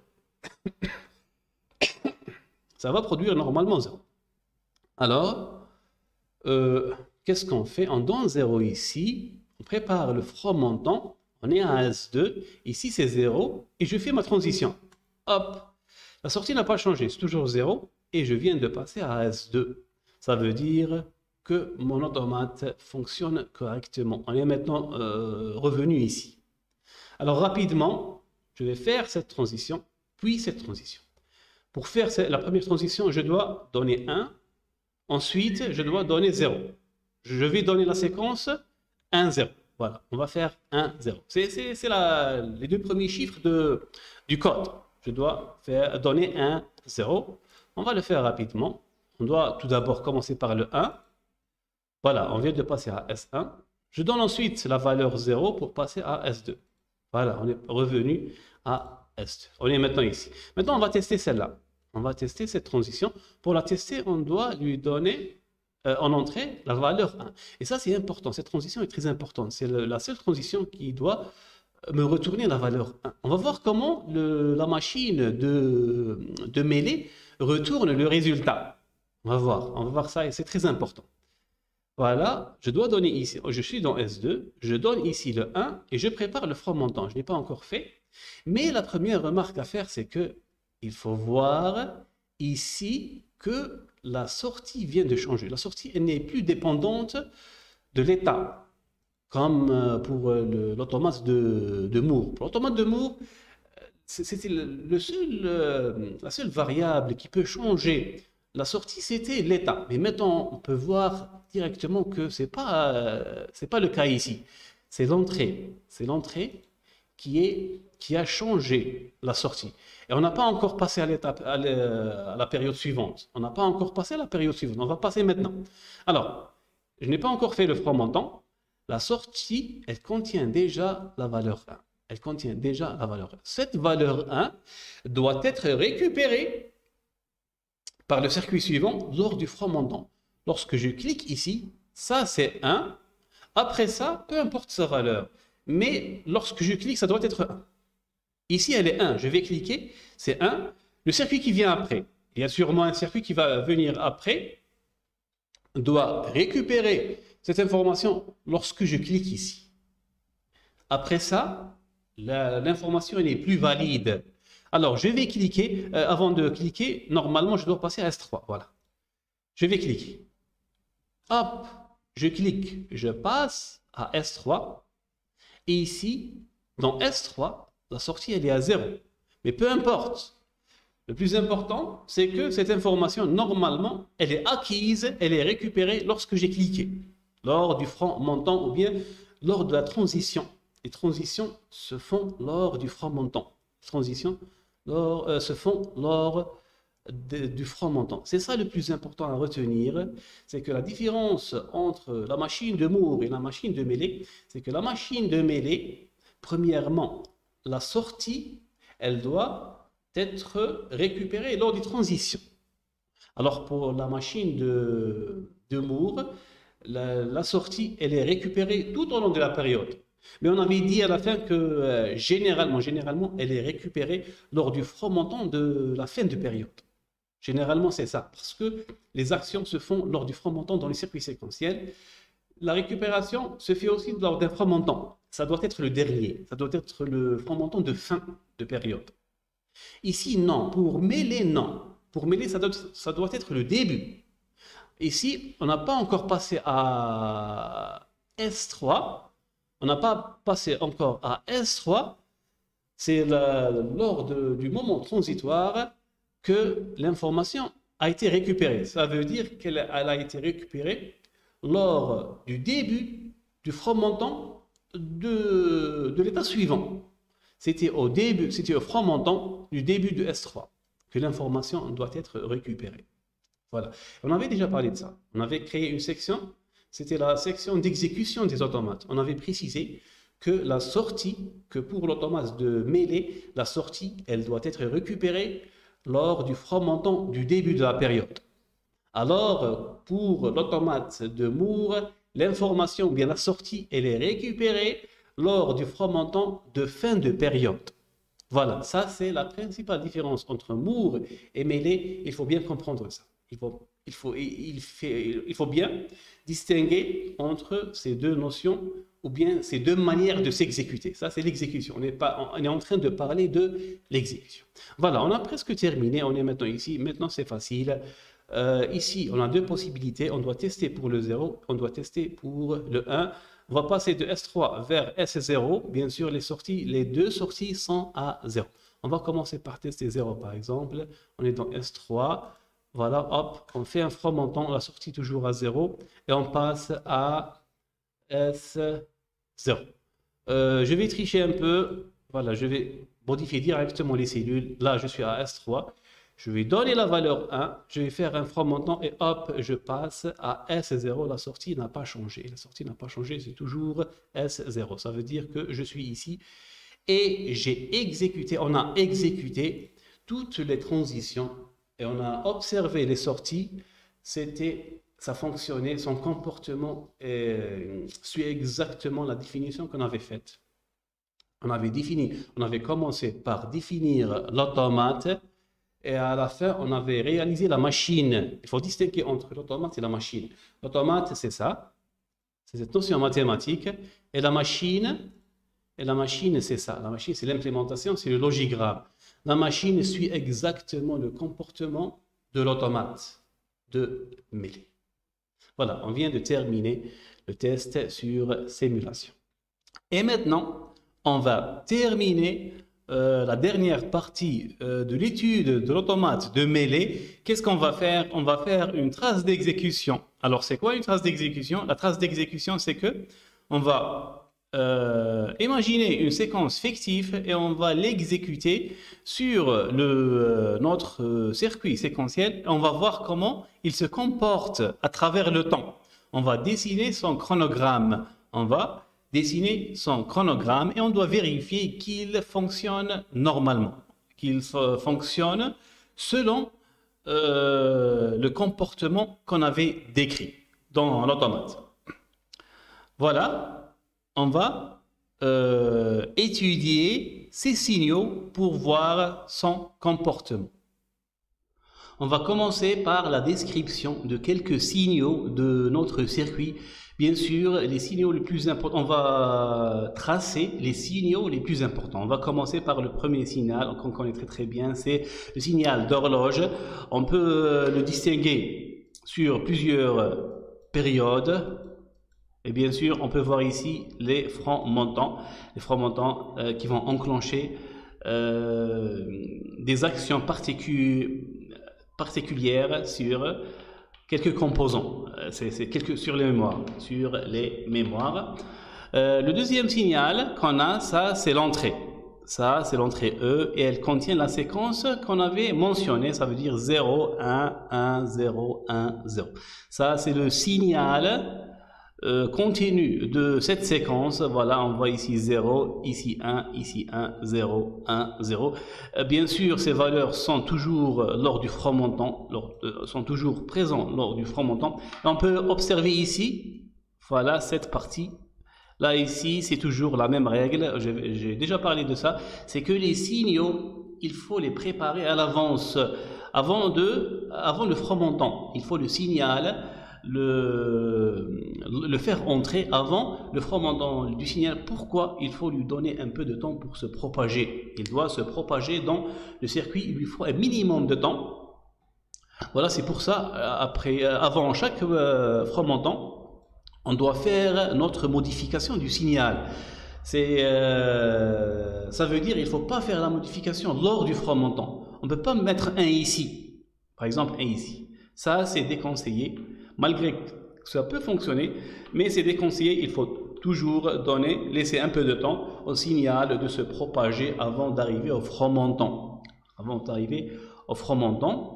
Ça va produire normalement zéro. Alors, euh, qu'est-ce qu'on fait? On donne zéro ici, on prépare le franc montant, on est à S deux, ici c'est zéro, et je fais ma transition. Hop! La sortie n'a pas changé, c'est toujours zéro et je viens de passer à S deux. Ça veut dire que mon automate fonctionne correctement. On est maintenant euh, revenu ici. Alors rapidement, je vais faire cette transition, puis cette transition. Pour faire la première transition, je dois donner un. Ensuite, je dois donner zéro. Je vais donner la séquence un, zéro. Voilà, on va faire un, zéro. C'est les deux premiers chiffres de, du code. Je dois faire, donner un, zéro. On va le faire rapidement. On doit tout d'abord commencer par le un. Voilà, on vient de passer à S un. Je donne ensuite la valeur zéro pour passer à S deux. Voilà, on est revenu à S deux. On est maintenant ici. Maintenant, on va tester celle-là. On va tester cette transition. Pour la tester, on doit lui donner euh, en entrée la valeur un. Et ça, c'est important. Cette transition est très importante. C'est la seule transition qui doit me retourner la valeur un. On va voir comment le, la machine de, de mêlée retourne le résultat. On va voir. On va voir ça et c'est très important. Voilà, je dois donner ici, je suis dans S deux, je donne ici le un et je prépare le front montant. Je n'ai pas encore fait. Mais la première remarque à faire, c'est que il faut voir ici que la sortie vient de changer. La sortie n'est plus dépendante de l'état, comme pour l'automate de, de Moore. Pour l'automate de Moore, c'était le, le seul, la seule variable qui peut changer la sortie, c'était l'état. Mais maintenant, on peut voir directement que ce n'est pas, euh, c'est pas le cas ici. C'est l'entrée. C'est l'entrée qui, est, qui a changé la sortie. Et on n'a pas encore passé à, l'étape, à, la, à la période suivante. On n'a pas encore passé à la période suivante. On va passer maintenant. Alors, je n'ai pas encore fait le front montant. La sortie, elle contient déjà la valeur un. Elle contient déjà la valeur un. Cette valeur un doit être récupérée par le circuit suivant lors du front montant. Lorsque je clique ici, ça c'est un. Après ça, peu importe sa valeur. Mais lorsque je clique, ça doit être un. Ici, elle est un. Je vais cliquer, c'est un. Le circuit qui vient après, il y a sûrement un circuit qui va venir après, doit récupérer cette information lorsque je clique ici. Après ça, l'information n'est plus valide. Alors, je vais cliquer. Euh, avant de cliquer, normalement, je dois passer à S trois. Voilà. Je vais cliquer. Hop, je clique. Je passe à S trois. Et ici, dans S trois, la sortie, elle est à zéro. Mais peu importe. Le plus important, c'est que cette information, normalement, elle est acquise, elle est récupérée lorsque j'ai cliqué. Lors du front montant ou bien lors de la transition. Les transitions se font lors du front montant. Transitions lors, euh, se font lors de, du front montant. C'est ça le plus important à retenir, c'est que la différence entre la machine de Moore et la machine de mêlée, c'est que la machine de mêlée, premièrement, la sortie, elle doit être récupérée lors des transitions. Alors pour la machine de, de Moore, la, la sortie, elle est récupérée tout au long de la période. Mais on avait dit à la fin que euh, généralement, généralement, elle est récupérée lors du front montant de la fin de période. Généralement, c'est ça, parce que les actions se font lors du front montant dans les circuits séquentiels. La récupération se fait aussi lors d'un front montant. Ça doit être le dernier, ça doit être le front montant de fin de période. Ici, non. Pour mêler, non. Pour mêler, ça doit, ça doit être le début. Ici, on n'a pas encore passé à S trois. On n'a pas passé encore à S trois. C'est lors de, du moment transitoire que l'information a été récupérée. Ça veut dire qu'elle a été récupérée lors du début du front montant de, de l'état suivant. C'était au début, c'était au front montant du début de S trois que l'information doit être récupérée. Voilà. On avait déjà parlé de ça. On avait créé une section. C'était la section d'exécution des automates. On avait précisé que la sortie, que pour l'automate de mêlée, la sortie, elle doit être récupérée lors du front montant du début de la période. Alors, pour l'automate de Moore, l'information, ou bien la sortie, elle est récupérée lors du front montant de fin de période. Voilà, ça c'est la principale différence entre Moore et mêlée. Il faut bien comprendre ça. Il faut, il faut, il fait, il faut bien distinguer entre ces deux notions ou bien ces deux manières de s'exécuter. Ça, c'est l'exécution. On est pas, on est en train de parler de l'exécution. Voilà, on a presque terminé. On est maintenant ici. Maintenant, c'est facile. Euh, ici, on a deux possibilités. On doit tester pour le zéro, on doit tester pour le un. On va passer de S trois vers S zéro. Bien sûr, les sorties, les deux sorties sont à zéro. On va commencer par tester zéro, par exemple. On est dans S trois. Voilà, hop, on fait un fromentant, la sortie toujours à zéro. Et on passe à S zéro. Euh, je vais tricher un peu. Voilà, je vais modifier directement les cellules. Là, je suis à S trois. Je vais donner la valeur un. Je vais faire un fromentant et hop, je passe à S zéro. La sortie n'a pas changé. La sortie n'a pas changé, c'est toujours S zéro. Ça veut dire que je suis ici et j'ai exécuté, on a exécuté toutes les transitions et on a observé les sorties. C'était, ça fonctionnait, son comportement euh, suit exactement la définition qu'on avait faite. On avait défini, on avait commencé par définir l'automate et à la fin, on avait réalisé la machine. Il faut distinguer entre l'automate et la machine. L'automate, c'est ça, c'est cette notion mathématique, et la machine, et la machine, c'est ça. La machine, c'est l'implémentation, c'est le logigramme. La machine suit exactement le comportement de l'automate de mêlée. Voilà, on vient de terminer le test sur simulation. Et maintenant, on va terminer euh, la dernière partie euh, de l'étude de l'automate de mêlée. Qu'est-ce qu'on va faire? On va faire une trace d'exécution. Alors, c'est quoi une trace d'exécution? La trace d'exécution, c'est que on va euh, imaginer une séquence fictive et on va l'exécuter sur le, euh, notre euh, circuit séquentiel. Et on va voir comment il se comporte à travers le temps. On va dessiner son chronogramme. On va dessiner son chronogramme et on doit vérifier qu'il fonctionne normalement, qu'il fonctionne selon euh, le comportement qu'on avait décrit dans l'automate. Voilà, on va euh, étudier ces signaux pour voir son comportement. On va commencer par la description de quelques signaux de notre circuit. Bien sûr, les signaux les plus importants, on va tracer les signaux les plus importants. On va commencer par le premier signal qu'on connaît très très bien, c'est le signal d'horloge. On peut le distinguer sur plusieurs périodes. Et bien sûr, on peut voir ici les francs montants, les francs montants euh, qui vont enclencher euh, des actions particu particulières sur quelques composants, c'est quelques sur les mémoires, sur les mémoires. Euh, le deuxième signal qu'on a, ça c'est l'entrée. Ça c'est l'entrée E et elle contient la séquence qu'on avait mentionnée, ça veut dire zéro, un, un, zéro, un, zéro. Ça c'est le signal euh, continu de cette séquence. Voilà, on voit ici zéro, ici un, ici un, zéro, un, zéro. Euh, bien sûr, ces valeurs sont toujours lors du fromentant, lors, euh, sont toujours présents lors du fromentant. On peut observer ici, voilà cette partie. Là, ici, c'est toujours la même règle, j'ai déjà parlé de ça, c'est que les signaux, il faut les préparer à l'avance, avant, de, avant le fromentant. Il faut le signal, le, le faire entrer avant le fromentant du signal. Pourquoi? Il faut lui donner un peu de temps pour se propager. Il doit se propager dans le circuit, il lui faut un minimum de temps. Voilà, c'est pour ça, après, avant chaque euh, fromentant, on doit faire notre modification du signal. C'est, euh, ça veut dire qu'il ne faut pas faire la modification lors du fromentant. On ne peut pas mettre un ici, par exemple un ici. Ça, c'est déconseillé, malgré que ça peut fonctionner, mais c'est déconseillé. Il faut toujours donner, laisser un peu de temps au signal de se propager avant d'arriver au fromentant. Avant d'arriver au fromentant,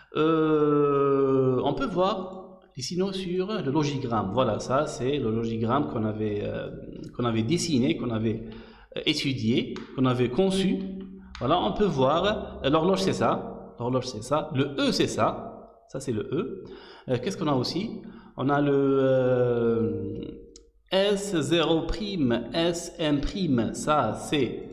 euh, on peut voir les signaux sur le logigramme. Voilà, ça c'est le logigramme qu'on avait, euh, qu'on avait dessiné, qu'on avait étudié, qu'on avait conçu. Voilà, on peut voir, l'horloge c'est ça, l'horloge c'est ça, le E c'est ça, ça c'est le E. Euh, Qu'est-ce qu'on a aussi? On a le euh, S zéro', S M', ça c'est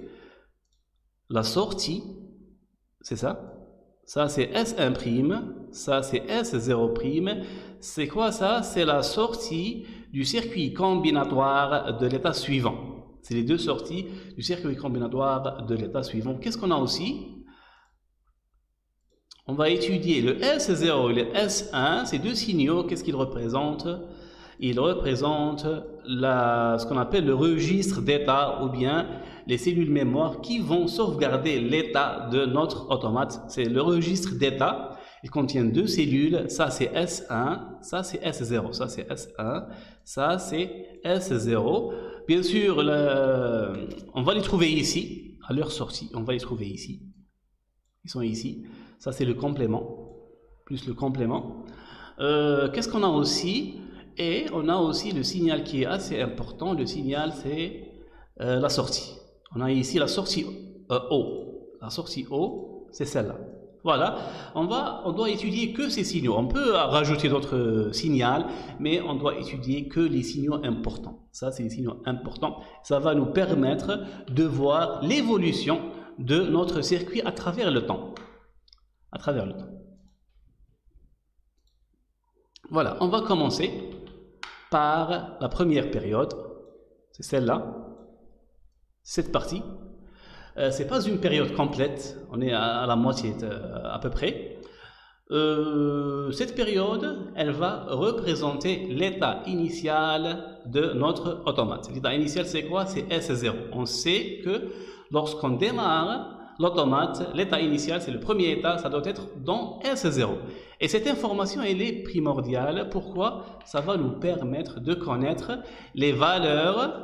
la sortie, c'est ça. Ça c'est S un', ça c'est S zéro'. C'est quoi ça? C'est la sortie du circuit combinatoire de l'état suivant. C'est les deux sorties du circuit combinatoire de l'état suivant. Qu'est-ce qu'on a aussi? on va étudier le S zéro et le S un, ces deux signaux, qu'est-ce qu'ils représentent? Ils représentent la, ce qu'on appelle le registre d'état ou bien les cellules mémoire qui vont sauvegarder l'état de notre automate. C'est le registre d'état. Il contient deux cellules, ça c'est S un, ça c'est S zéro, ça c'est S un, ça c'est S zéro. Bien sûr, le, on va les trouver ici, à leur sortie, on va les trouver ici. Ils sont ici. Ça c'est le complément, plus le complément. Euh, Qu'est-ce qu'on a aussi? Et on a aussi le signal qui est assez important. Le signal c'est euh, la sortie. On a ici la sortie euh, O. La sortie O, c'est celle-là. Voilà, on, va, on doit étudier que ces signaux. On peut rajouter d'autres signaux, mais on doit étudier que les signaux importants. Ça, c'est les signaux importants. Ça va nous permettre de voir l'évolution de notre circuit à travers le temps. À travers le temps. Voilà, on va commencer par la première période. C'est celle-là. Cette partie. Euh, c'est pas une période complète, on est à, à la moitié euh, à peu près. Euh, cette période, elle va représenter l'état initial de notre automate. L'état initial, c'est quoi? C'est S zéro. On sait que lorsqu'on démarre l'automate, l'état initial, c'est le premier état, ça doit être dans S zéro. Et cette information, elle est primordiale. Pourquoi? Ça va nous permettre de connaître les valeurs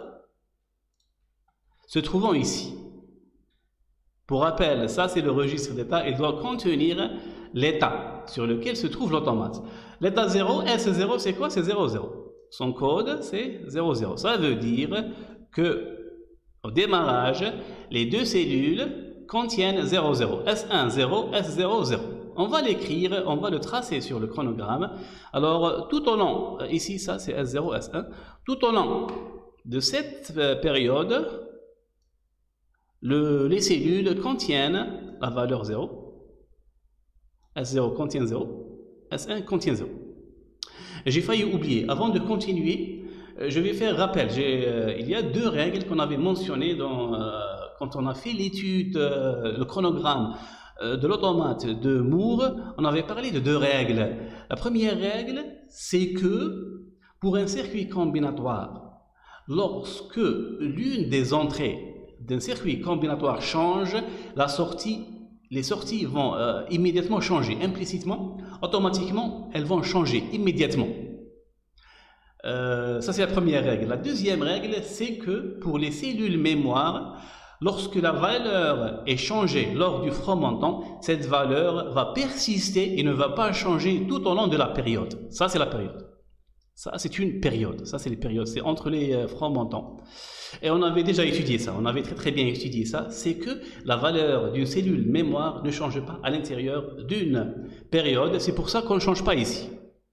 se trouvant ici. Pour rappel, ça c'est le registre d'état, il doit contenir l'état sur lequel se trouve l'automate. L'état zéro, S zéro, c'est quoi? C'est zéro zéro. Son code, c'est zéro zéro. Ça veut dire que au démarrage, les deux cellules contiennent zéro zéro. S un, zéro, S zéro, zéro. On va l'écrire, on va le tracer sur le chronogramme. Alors, tout au long, ici, ça c'est S zéro, S un, tout au long de cette période, Le, les cellules contiennent la valeur zéro, S zéro contient zéro, S un contient zéro. J'ai failli oublier, avant de continuer, je vais faire rappel. Euh, il y a deux règles qu'on avait mentionnées dans, euh, quand on a fait l'étude, euh, le chronogramme euh, de l'automate de Moore. On avait parlé de deux règles. La première règle, c'est que pour un circuit combinatoire, lorsque l'une des entrées d'un circuit combinatoire change, la sortie, les sorties vont euh, immédiatement changer, implicitement, automatiquement, elles vont changer immédiatement. Euh, ça c'est la première règle. La deuxième règle, c'est que pour les cellules mémoire, lorsque la valeur est changée lors du fromentant, cette valeur va persister et ne va pas changer tout au long de la période. Ça c'est la période. Ça c'est une période. Ça c'est les périodes. C'est entre les euh, fromentants. Et on avait déjà étudié ça, on avait très très bien étudié ça, c'est que la valeur d'une cellule mémoire ne change pas à l'intérieur d'une période, c'est pour ça qu'on ne change pas ici.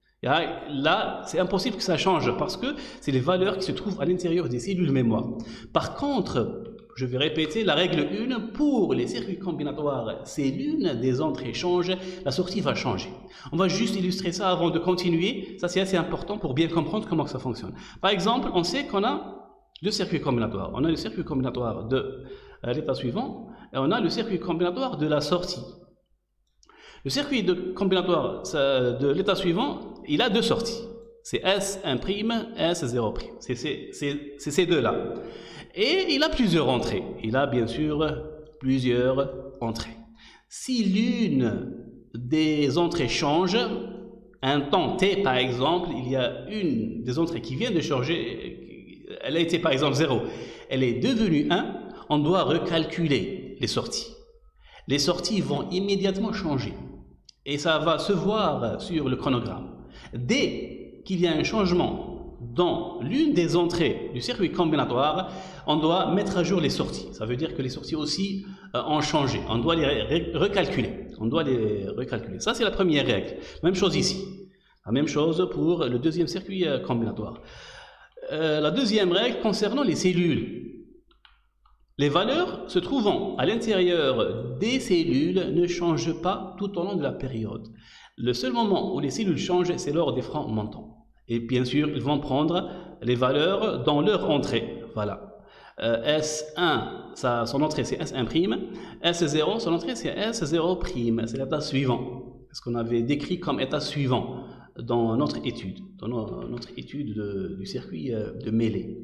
Là, c'est impossible que ça change parce que c'est les valeurs qui se trouvent à l'intérieur des cellules mémoire. Par contre, je vais répéter la règle un, pour les circuits combinatoires, c'est l'une des entrées change, la sortie va changer. On va juste illustrer ça avant de continuer, ça c'est assez important pour bien comprendre comment ça fonctionne. Par exemple, on sait qu'on a deux circuits combinatoires. On a le circuit combinatoire de euh, l'état suivant et on a le circuit combinatoire de la sortie. Le circuit de combinatoire ça, de l'état suivant, il a deux sorties. C'est S un', S zéro'. C'est ces deux-là. Et il a plusieurs entrées. Il a bien sûr plusieurs entrées. Si l'une des entrées change, un temps T par exemple, il y a une des entrées qui vient de changer, elle a été par exemple zéro, elle est devenue un, on doit recalculer les sorties. Les sorties vont immédiatement changer et ça va se voir sur le chronogramme. Dès qu'il y a un changement dans l'une des entrées du circuit combinatoire, on doit mettre à jour les sorties. Ça veut dire que les sorties aussi euh, ont changé. On doit les recalculer. On doit les recalculer. Ça, c'est la première règle. Même chose ici. La même chose pour le deuxième circuit euh, combinatoire. Euh, la deuxième règle concernant les cellules. Les valeurs se trouvant à l'intérieur des cellules ne changent pas tout au long de la période. Le seul moment où les cellules changent, c'est lors des fromentants. Et bien sûr, ils vont prendre les valeurs dans leur entrée. Voilà. Euh, S un, ça, son entrée c'est S un prime. S zéro, son entrée c'est S zéro prime. C'est l'état suivant. C'est ce qu'on avait décrit comme état suivant dans notre étude, dans notre étude de, du circuit de mêlée.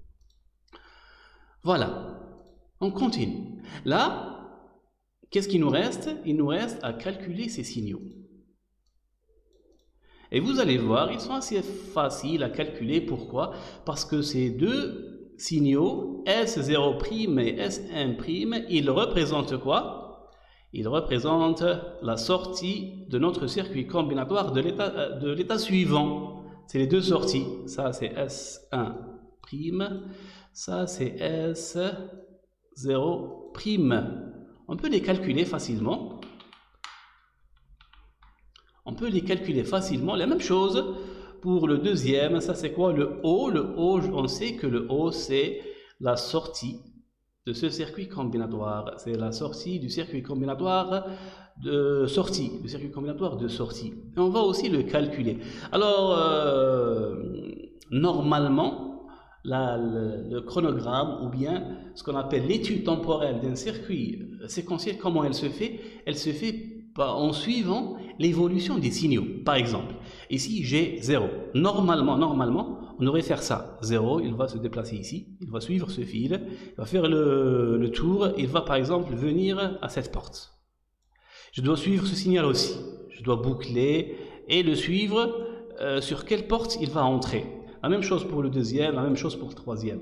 Voilà. On continue. Là, qu'est-ce qu'il nous reste? Il nous reste à calculer ces signaux. Et vous allez voir, ils sont assez faciles à calculer. Pourquoi? Parce que ces deux signaux, S zéro prime et S un prime, ils représentent quoi? Ils représentent la sortie de notre circuit combinatoire de l'état de l'état suivant. C'est les deux sorties. Ça, c'est S un prime. Ça, c'est S zéro prime. On peut les calculer facilement. On peut les calculer facilement. La même chose pour le deuxième. Ça, c'est quoi? Le O. Le O, on sait que le O, c'est la sortie de ce circuit combinatoire. C'est la sortie du circuit combinatoire de sortie. Le circuit combinatoire de sortie. Et on va aussi le calculer. Alors, euh, normalement, La, le, le chronogramme ou bien ce qu'on appelle l'étude temporelle d'un circuit séquentiel, comment elle se fait? Elle se fait en suivant l'évolution des signaux. Par exemple, ici j'ai zéro. Normalement, normalement, on devrait faire ça. zéro, il va se déplacer ici, il va suivre ce fil, il va faire le, le tour, il va par exemple venir à cette porte. Je dois suivre ce signal aussi. Je dois boucler et le suivre euh, sur quelle porte il va entrer. La même chose pour le deuxième, la même chose pour le troisième.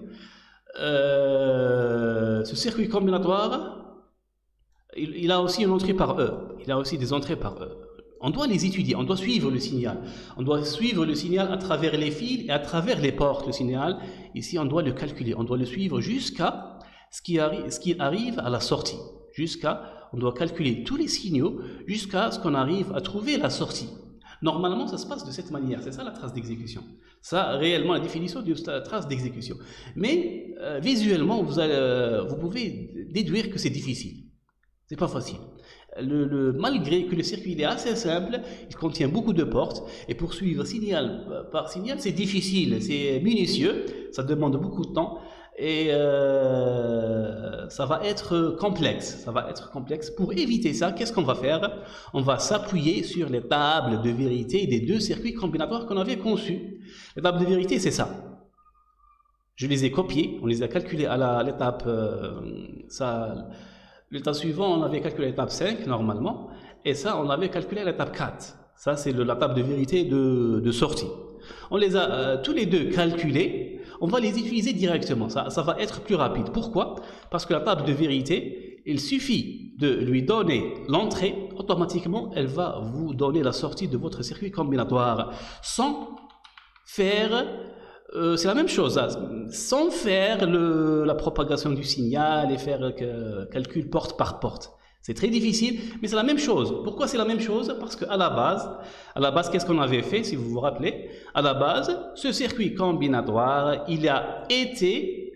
Euh, ce circuit combinatoire, il, il a aussi une entrée par E. Il a aussi des entrées par E. On doit les étudier, on doit suivre le signal. On doit suivre le signal à travers les fils et à travers les portes. Le signal, ici, on doit le calculer. On doit le suivre jusqu'à ce qu'il arrive, ce qu'il arrive à la sortie. Jusqu'à, on doit calculer tous les signaux jusqu'à ce qu'on arrive à trouver la sortie. Normalement, ça se passe de cette manière. C'est ça la trace d'exécution. Ça, réellement, la définition de la trace d'exécution. Mais euh, visuellement, vous, allez, euh, vous pouvez déduire que c'est difficile. C'est pas facile. Le, le, malgré que le circuit est assez simple, il contient beaucoup de portes. Et pour suivre signal par signal, c'est difficile, c'est minutieux. Ça demande beaucoup de temps. Et euh, ça va être complexe, ça va être complexe. Pour éviter ça, qu'est-ce qu'on va faire? On va s'appuyer sur les tables de vérité des deux circuits combinatoires qu'on avait conçus. Les tables de vérité, c'est ça. Je les ai copiées, on les a calculées à l'étape, euh, ça, l'étape suivant, on avait calculé l'étape cinq normalement, et ça, on avait calculé à l'étape quatre. Ça, c'est la table de vérité de, de sortie. On les a euh, tous les deux calculés. On va les utiliser directement, ça, ça va être plus rapide. Pourquoi? Parce que la table de vérité, il suffit de lui donner l'entrée, automatiquement, elle va vous donner la sortie de votre circuit combinatoire, sans faire, euh, c'est la même chose, hein, sans faire le, la propagation du signal et faire le calcul porte par porte. C'est très difficile, mais c'est la même chose. Pourquoi c'est la même chose? Parce qu'à la base, à la base, qu'est-ce qu'on avait fait, si vous vous rappelez? À la base, ce circuit combinatoire, il a été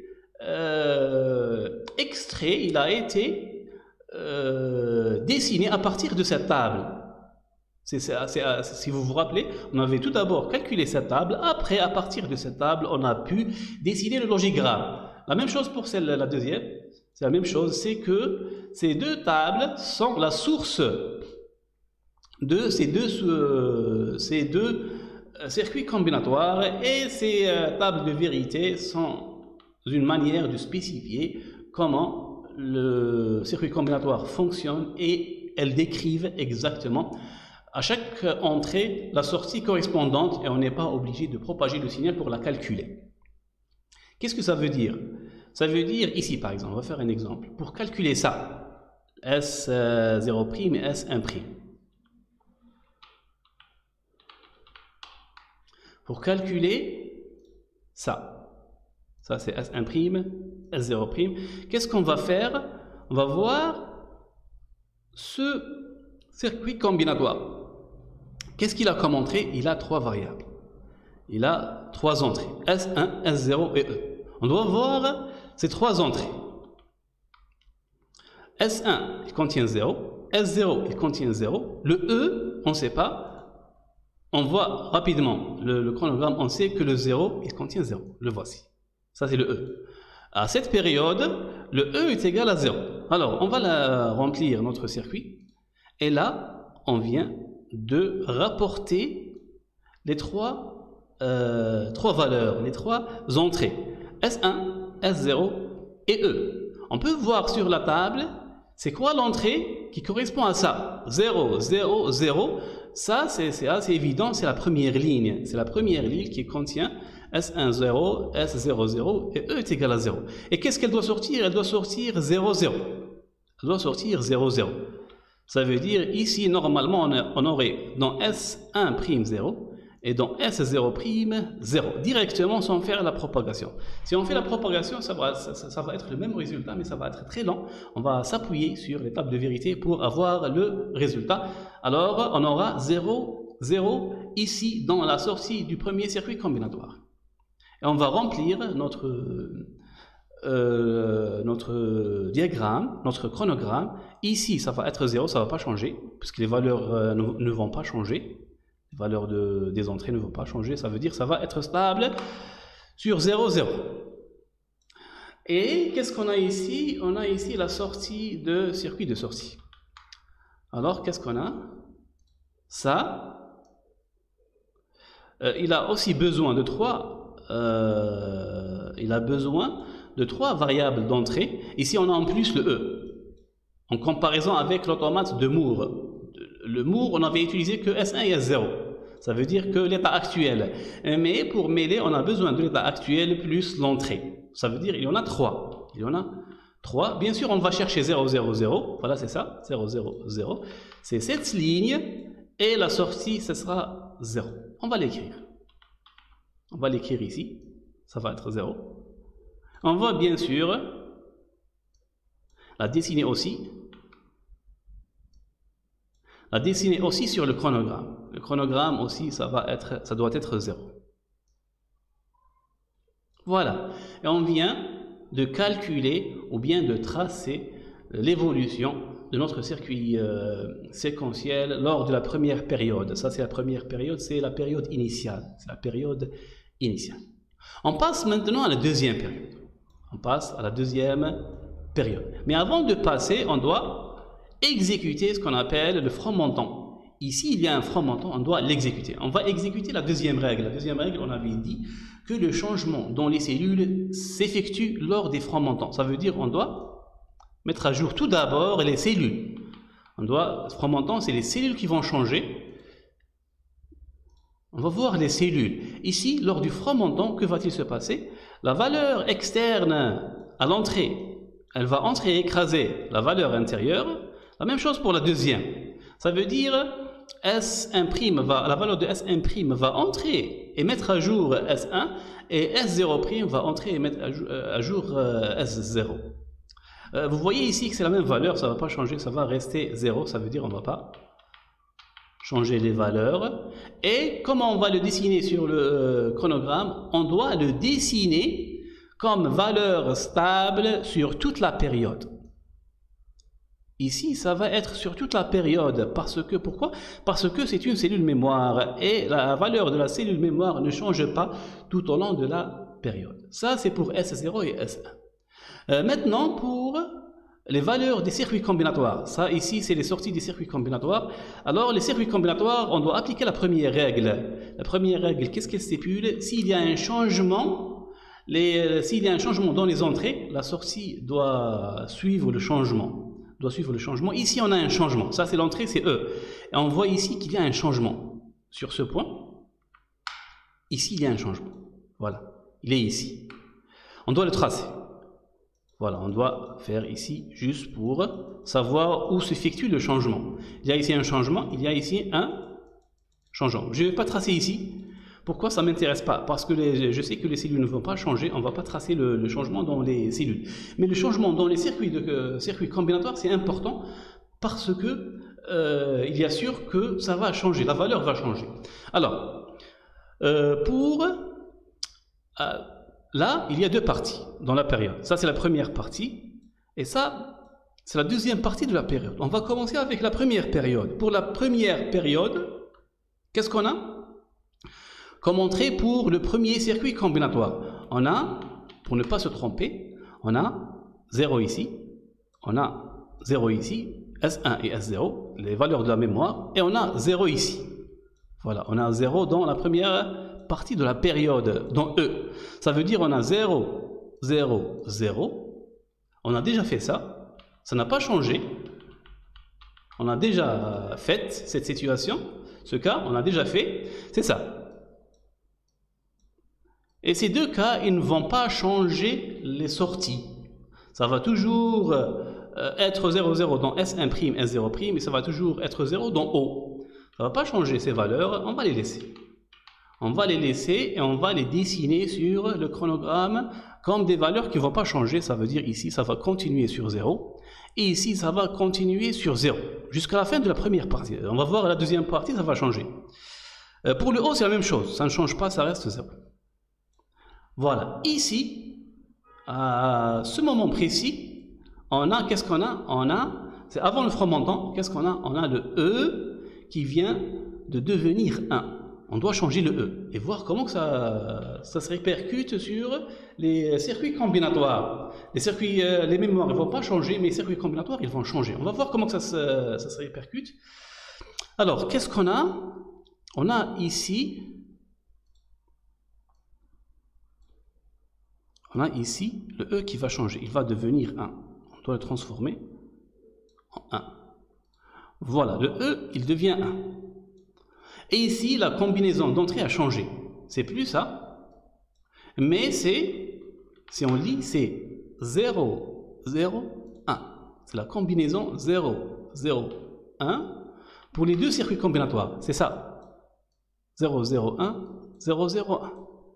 euh, extrait, il a été euh, dessiné à partir de cette table. C'est, c'est, c'est, si vous vous rappelez, on avait tout d'abord calculé cette table. Après, à partir de cette table, on a pu dessiner le logigramme. La même chose pour celle, la deuxième. C'est la même chose, c'est que ces deux tables sont la source de ces deux, euh, ces deux circuits combinatoires et ces euh, tables de vérité sont une manière de spécifier comment le circuit combinatoire fonctionne et elles décrivent exactement à chaque entrée la sortie correspondante et on n'est pas obligé de propager le signal pour la calculer. Qu'est-ce que ça veut dire? Ça veut dire, ici par exemple, on va faire un exemple. Pour calculer ça, S zéro prime et S un prime. Pour calculer ça, ça c'est S un prime, S zéro prime. Qu'est-ce qu'on va faire? On va voir ce circuit combinatoire. Qu'est-ce qu'il a comme entrée? Il a trois variables. Il a trois entrées, S un, S zéro et E. On doit voir ces trois entrées. S un, il contient zéro. S zéro, il contient zéro. Le E, on ne sait pas. On voit rapidement le, le chronogramme, on sait que le zéro, il contient zéro. Le voici. Ça, c'est le E. À cette période, le E est égal à zéro. Alors, on va la remplir notre circuit. Et là, on vient de rapporter les trois, euh, trois valeurs, les trois entrées. S un, S zéro et E. On peut voir sur la table, c'est quoi l'entrée qui correspond à ça? zéro, zéro, zéro. Ça, c'est assez évident, c'est la première ligne. C'est la première ligne qui contient S un, zéro, S zéro, zéro et E est égal à zéro. Et qu'est-ce qu'elle doit sortir? Elle doit sortir zéro, zéro. Elle doit sortir zéro, zéro. Ça veut dire, ici, normalement, on aurait dans S un prime zéro et dans S zéro prime zéro, directement sans faire la propagation. Si on fait la propagation, ça va, ça, ça va être le même résultat, mais ça va être très lent. On va s'appuyer sur l'étape de vérité pour avoir le résultat. Alors, on aura zéro, zéro ici dans la sortie du premier circuit combinatoire. Et on va remplir notre, euh, notre diagramme, notre chronogramme. Ici, ça va être zéro, ça ne va pas changer, puisque les valeurs euh, ne, ne vont pas changer. Les valeurs de, des entrées ne vont pas changer, ça veut dire que ça va être stable sur zéro, zéro. Et qu'est-ce qu'on a ici? On a ici la sortie de circuit de sortie. Alors, qu'est-ce qu'on a? Ça, euh, il a aussi besoin de trois, euh, il a besoin de trois variables d'entrée. Ici, on a en plus le E, en comparaison avec l'automate de Moore. Le Moore, on n'avait utilisé que S un et S zéro. Ça veut dire que l'état actuel. Mais pour mêler, on a besoin de l'état actuel plus l'entrée. Ça veut dire qu'il y en a trois. Il y en a trois. Bien sûr, on va chercher zéro, zéro, zéro. Voilà, c'est ça. zéro, zéro, zéro. C'est cette ligne. Et la sortie, ce sera zéro. On va l'écrire. On va l'écrire ici. Ça va être zéro. On va bien sûr la dessiner aussi. La dessiner aussi sur le chronogramme. Le chronogramme aussi, ça, va être, ça doit être zéro. Voilà. Et on vient de calculer ou bien de tracer l'évolution de notre circuit euh, séquentiel lors de la première période. Ça, c'est la première période, c'est la période initiale. C'est la période initiale. On passe maintenant à la deuxième période. On passe à la deuxième période. Mais avant de passer, on doit exécuter ce qu'on appelle le fromentant. Ici, il y a un fromentant, on doit l'exécuter. On va exécuter la deuxième règle. La deuxième règle, on avait dit que le changement dans les cellules s'effectue lors des fromentants. Ça veut dire qu'on doit mettre à jour tout d'abord les cellules. On doit, le fromentant, c'est les cellules qui vont changer. On va voir les cellules. Ici, lors du fromentant, que va-t-il se passer? La valeur externe à l'entrée, elle va entrer et écraser la valeur intérieure. La même chose pour la deuxième. Ça veut dire S un prime va, la valeur de S un prime va entrer et mettre à jour S un et S zéro prime va entrer et mettre à jour, à jour euh, S zéro. Euh, vous voyez ici que c'est la même valeur, ça ne va pas changer, ça va rester zéro, ça veut dire on ne va pas changer les valeurs. Et comment on va le dessiner sur le euh, chronogramme? On doit le dessiner comme valeur stable sur toute la période. Ici, ça va être sur toute la période. Parce que, pourquoi? Parce que c'est une cellule mémoire. Et la valeur de la cellule mémoire ne change pas tout au long de la période. Ça, c'est pour S zéro et S un. Euh, maintenant, pour les valeurs des circuits combinatoires. Ça, ici, c'est les sorties des circuits combinatoires. Alors, les circuits combinatoires, on doit appliquer la première règle. La première règle, qu'est-ce qu'elle stipule? S'il y a un changement, les, s'il y a un changement dans les entrées, la sortie doit suivre le changement. doit suivre le changement. Ici, on a un changement. Ça, c'est l'entrée, c'est E. Et on voit ici qu'il y a un changement. Sur ce point, ici, il y a un changement. Voilà. Il est ici. On doit le tracer. Voilà, on doit faire ici juste pour savoir où s'effectue le changement. Il y a ici un changement, il y a ici un changement. Je ne vais pas tracer ici. Pourquoi ça ne m'intéresse pas? Parce que les, je sais que les cellules ne vont pas changer, on ne va pas tracer le, le changement dans les cellules. Mais le changement dans les circuits, de, euh, circuits combinatoires, c'est important parce que euh, il y a sûr que ça va changer, la valeur va changer. Alors, euh, pour... Euh, là, il y a deux parties dans la période. Ça, c'est la première partie. Et ça, c'est la deuxième partie de la période. On va commencer avec la première période. Pour la première période, qu'est-ce qu'on a comme entrée pour le premier circuit combinatoire? On a, pour ne pas se tromper, On a zéro ici, on a zéro ici, S un et S zéro, les valeurs de la mémoire, et on a zéro ici. Voilà, on a zéro dans la première partie de la période, dans E. Ça veut dire on a zéro, zéro, zéro. On a déjà fait ça, ça n'a pas changé. On a déjà fait cette situation, ce cas, on a déjà fait, c'est ça. Et ces deux cas, ils ne vont pas changer les sorties. Ça va toujours euh, être zéro, zéro dans S un', S zéro', et ça va toujours être zéro dans O. Ça ne va pas changer ces valeurs, on va les laisser. On va les laisser et on va les dessiner sur le chronogramme comme des valeurs qui ne vont pas changer. Ça veut dire ici, ça va continuer sur zéro. Et ici, ça va continuer sur zéro. Jusqu'à la fin de la première partie. On va voir la deuxième partie, ça va changer. Euh, pour le haut, c'est la même chose. Ça ne change pas, ça reste zéro. Voilà. Ici, à ce moment précis, on a, qu'est-ce qu'on a? On a, c'est avant le fromentant, qu'est-ce qu'on a? On a le E qui vient de devenir un. On doit changer le E et voir comment ça, ça se répercute sur les circuits combinatoires. Les circuits, euh, les mémoires ne vont pas changer, mais les circuits combinatoires, ils vont changer. On va voir comment ça se, ça se répercute. Alors, qu'est-ce qu'on a? On a ici, on a ici le E qui va changer. Il va devenir un. On doit le transformer en un. Voilà, le E, il devient un. Et ici, la combinaison d'entrée a changé. C'est plus ça, mais c'est, si on lit, c'est zéro, zéro, un. C'est la combinaison zéro, zéro, un pour les deux circuits combinatoires. C'est ça. zéro, zéro, un, zéro, zéro, un.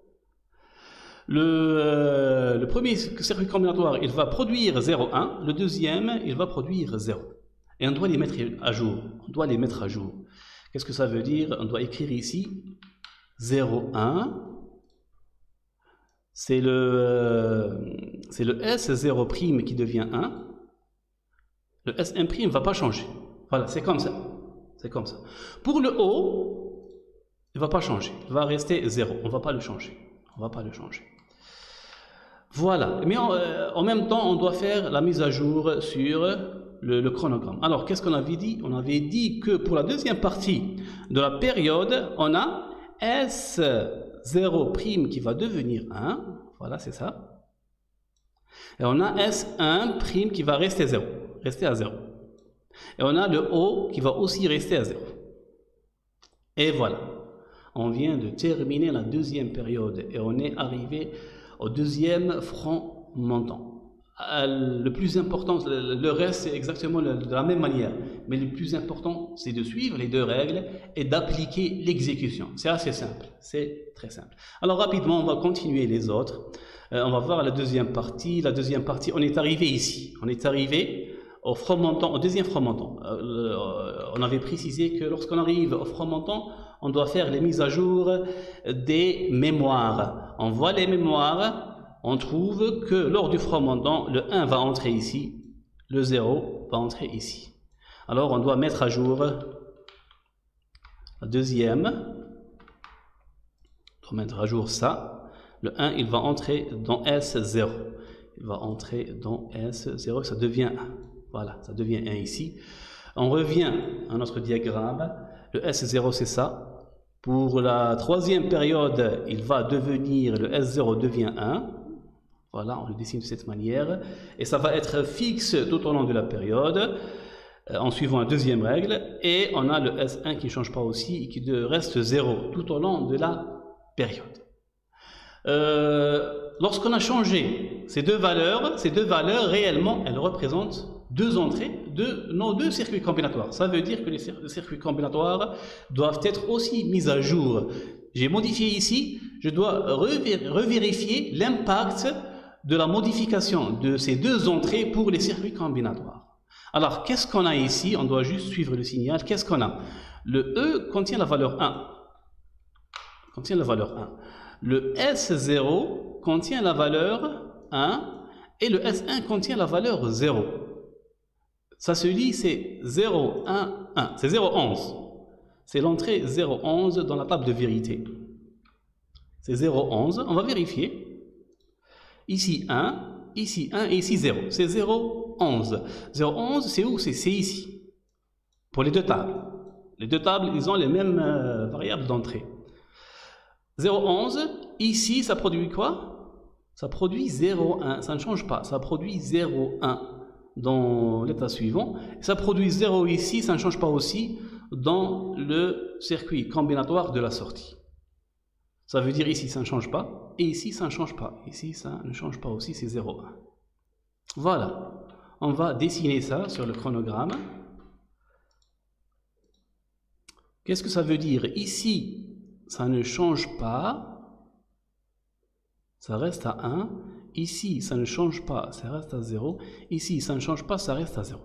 Le, euh, le premier circuit combinatoire, il va produire zéro, un. Le deuxième, il va produire zéro. Et on doit les mettre à jour. On doit les mettre à jour. Qu'est-ce que ça veut dire? On doit écrire ici zéro, un. C'est le, c'est le S zéro' qui devient un. Le S un' ne va pas changer. Voilà, c'est comme ça. C'est comme ça. Pour le haut, il ne va pas changer. Il va rester zéro. On ne va pas le changer. On va pas le changer. Voilà. Mais en, euh, en même temps, on doit faire la mise à jour sur Le, le chronogramme. Alors, qu'est-ce qu'on avait dit? On avait dit que pour la deuxième partie de la période, on a S zéro' qui va devenir un. Voilà, c'est ça. Et on a S un' qui va rester zéro, rester à zéro. Et on a le O qui va aussi rester à zéro. Et voilà. On vient de terminer la deuxième période et on est arrivé au deuxième front montant. Le plus important, le reste c'est exactement de la même manière, mais le plus important c'est de suivre les deux règles et d'appliquer l'exécution. C'est assez simple, c'est très simple. Alors rapidement on va continuer les autres. Euh, on va voir la deuxième partie. La deuxième partie, on est arrivé ici, on est arrivé au front montant, au deuxième front montant. Euh, on avait précisé que lorsqu'on arrive au front montant, on doit faire les mises à jour des mémoires. On voit les mémoires. On trouve que lors du front montant, le un va entrer ici, le zéro va entrer ici. Alors on doit mettre à jour la deuxième, on doit mettre à jour ça. Le un, il va entrer dans S zéro. Il va entrer dans S zéro, ça devient un. Voilà, ça devient un ici. On revient à notre diagramme. Le S zéro, c'est ça. Pour la troisième période, il va devenir, le S zéro devient un. Voilà, on le dessine de cette manière. Et ça va être fixe tout au long de la période, euh, en suivant la deuxième règle. Et on a le S un qui ne change pas aussi et qui reste zéro tout au long de la période. Euh, Lorsqu'on a changé ces deux valeurs, ces deux valeurs, réellement, elles représentent deux entrées de nos deux circuits combinatoires. Ça veut dire que les circuits combinatoires doivent être aussi mis à jour. J'ai modifié ici, je dois revérifier l'impact de la modification de ces deux entrées pour les circuits combinatoires. Alors, qu'est-ce qu'on a ici? On doit juste suivre le signal. Qu'est-ce qu'on a? Le E contient la valeur un. Contient la valeur un. Le S zéro contient la valeur un et le S un contient la valeur zéro. Ça se lit, c'est zéro, un, un. C'est zéro, onze. C'est l'entrée zéro, onze dans la table de vérité. C'est zéro, onze. On va vérifier. Ici un, ici un et ici zéro. C'est zéro, onze. zéro, onze, c'est où? C'est ici. Pour les deux tables. Les deux tables, ils ont les mêmes euh, variables d'entrée. zéro, onze, ici, ça produit quoi? Ça produit zéro, un. Ça ne change pas. Ça produit zéro, un dans l'état suivant. Ça produit zéro ici, ça ne change pas aussi dans le circuit combinatoire de la sortie. Ça veut dire ici, ça ne change pas. Et ici, ça ne change pas. Ici, ça ne change pas aussi, c'est zéro, un. Voilà. On va dessiner ça sur le chronogramme. Qu'est-ce que ça veut dire? Ici, ça ne change pas. Ça reste à un. Ici, ça ne change pas. Ça reste à zéro. Ici, ça ne change pas. Ça reste à zéro.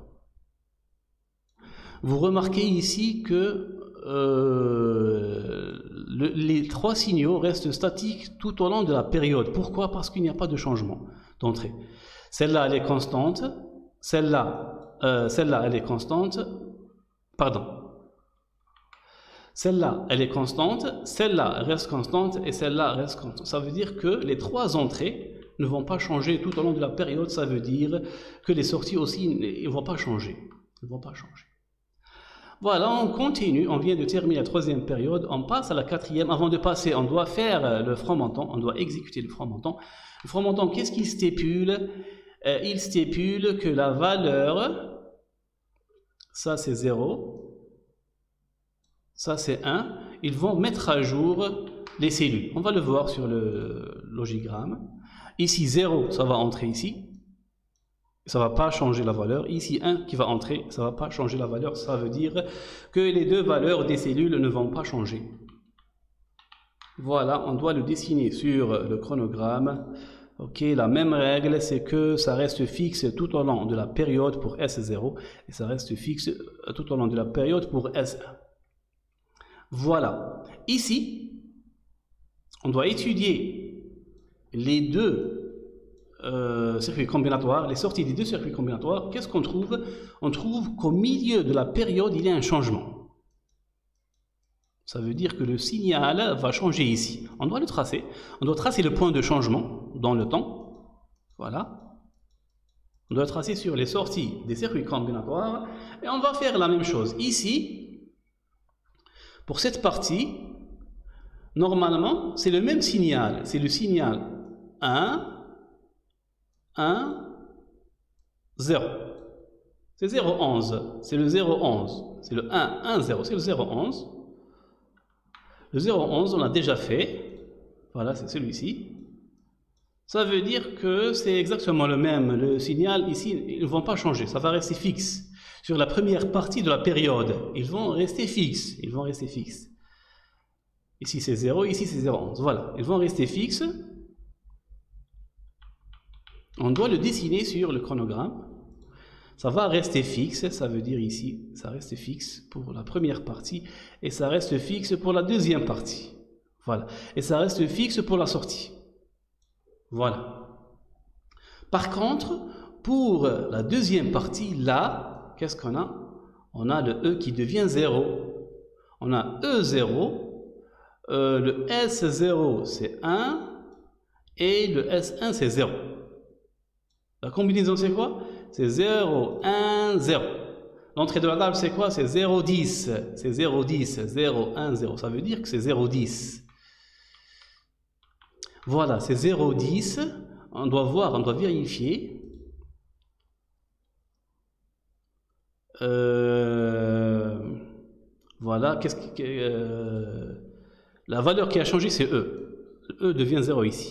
Vous remarquez ici que euh, le, les trois signaux restent statiques tout au long de la période. Pourquoi? Parce qu'il n'y a pas de changement d'entrée. Celle-là, elle est constante. Celle-là, euh, celle-là, elle est constante. Pardon. Celle-là, elle est constante. Celle-là reste constante et celle-là reste constante. Ça veut dire que les trois entrées ne vont pas changer tout au long de la période. Ça veut dire que les sorties aussi ne vont pas changer. Ils ne vont pas changer. Voilà, on continue, on vient de terminer la troisième période, on passe à la quatrième. Avant de passer, on doit faire le franc-montant, on doit exécuter le franc-montant. Le franc-montant, qu'est-ce qu'il stipule? euh, Il stipule que la valeur, ça c'est zéro, ça c'est un, ils vont mettre à jour les cellules. On va le voir sur le logigramme. Ici zéro, ça va entrer ici. Ça ne va pas changer la valeur. Ici, un qui va entrer, ça ne va pas changer la valeur. Ça veut dire que les deux valeurs des cellules ne vont pas changer. Voilà, on doit le dessiner sur le chronogramme. Ok, la même règle, c'est que ça reste fixe tout au long de la période pour S zéro et ça reste fixe tout au long de la période pour S un. Voilà. Ici, on doit étudier les deux Euh, circuits combinatoires, les sorties des deux circuits combinatoires. Qu'est-ce qu'on trouve? On trouve qu'au milieu de la période, il y a un changement. Ça veut dire que le signal va changer ici. On doit le tracer. On doit tracer le point de changement dans le temps. Voilà. On doit tracer sur les sorties des circuits combinatoires. Et on va faire la même chose. Ici, pour cette partie, normalement, c'est le même signal. C'est le signal un, un, zéro. C'est zéro, onze. C'est le zéro, onze. C'est le un, un, zéro. C'est le zéro, onze. Le zéro, onze, on l'a déjà fait. Voilà, c'est celui-ci. Ça veut dire que c'est exactement le même. Le signal, ici, ils ne vont pas changer. Ça va rester fixe. Sur la première partie de la période, ils vont rester fixes. Ils vont rester fixes. Ici, c'est zéro. Ici, c'est zéro, onze. Voilà. Ils vont rester fixes. On doit le dessiner sur le chronogramme. Ça va rester fixe, ça veut dire ici, ça reste fixe pour la première partie et ça reste fixe pour la deuxième partie. Voilà. Et ça reste fixe pour la sortie. Voilà. Par contre, pour la deuxième partie, là, qu'est-ce qu'on a? On a le E qui devient zéro. On a E zéro, euh, le S zéro c'est un et le S un c'est zéro. La combinaison, c'est quoi? C'est zéro, un, zéro. L'entrée de la table, c'est quoi? C'est zéro, dix. C'est zéro, dix. zéro, un, zéro. Ça veut dire que c'est zéro, dix. Voilà, c'est zéro, dix. On doit voir, on doit vérifier. Euh, voilà, qu'est-ce que... Euh, la valeur qui a changé, c'est E. E devient zéro ici.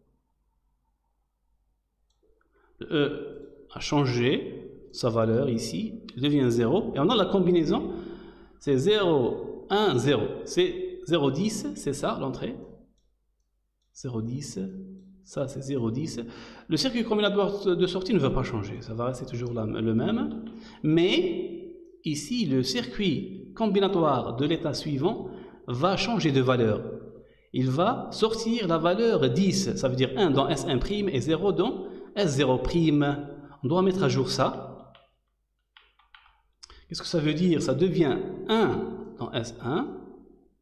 E a changé sa valeur ici, il devient zéro, et on a la combinaison, c'est zéro, un, zéro, c'est zéro, dix, c'est ça l'entrée, zéro, dix, ça c'est zéro, dix, le circuit combinatoire de sortie ne va pas changer, ça va rester toujours la, le même, mais ici le circuit combinatoire de l'état suivant va changer de valeur, il va sortir la valeur dix, ça veut dire un dans S un' et zéro dans S zéro', on doit mettre à jour ça. Qu'est-ce que ça veut dire? Ça devient un dans S un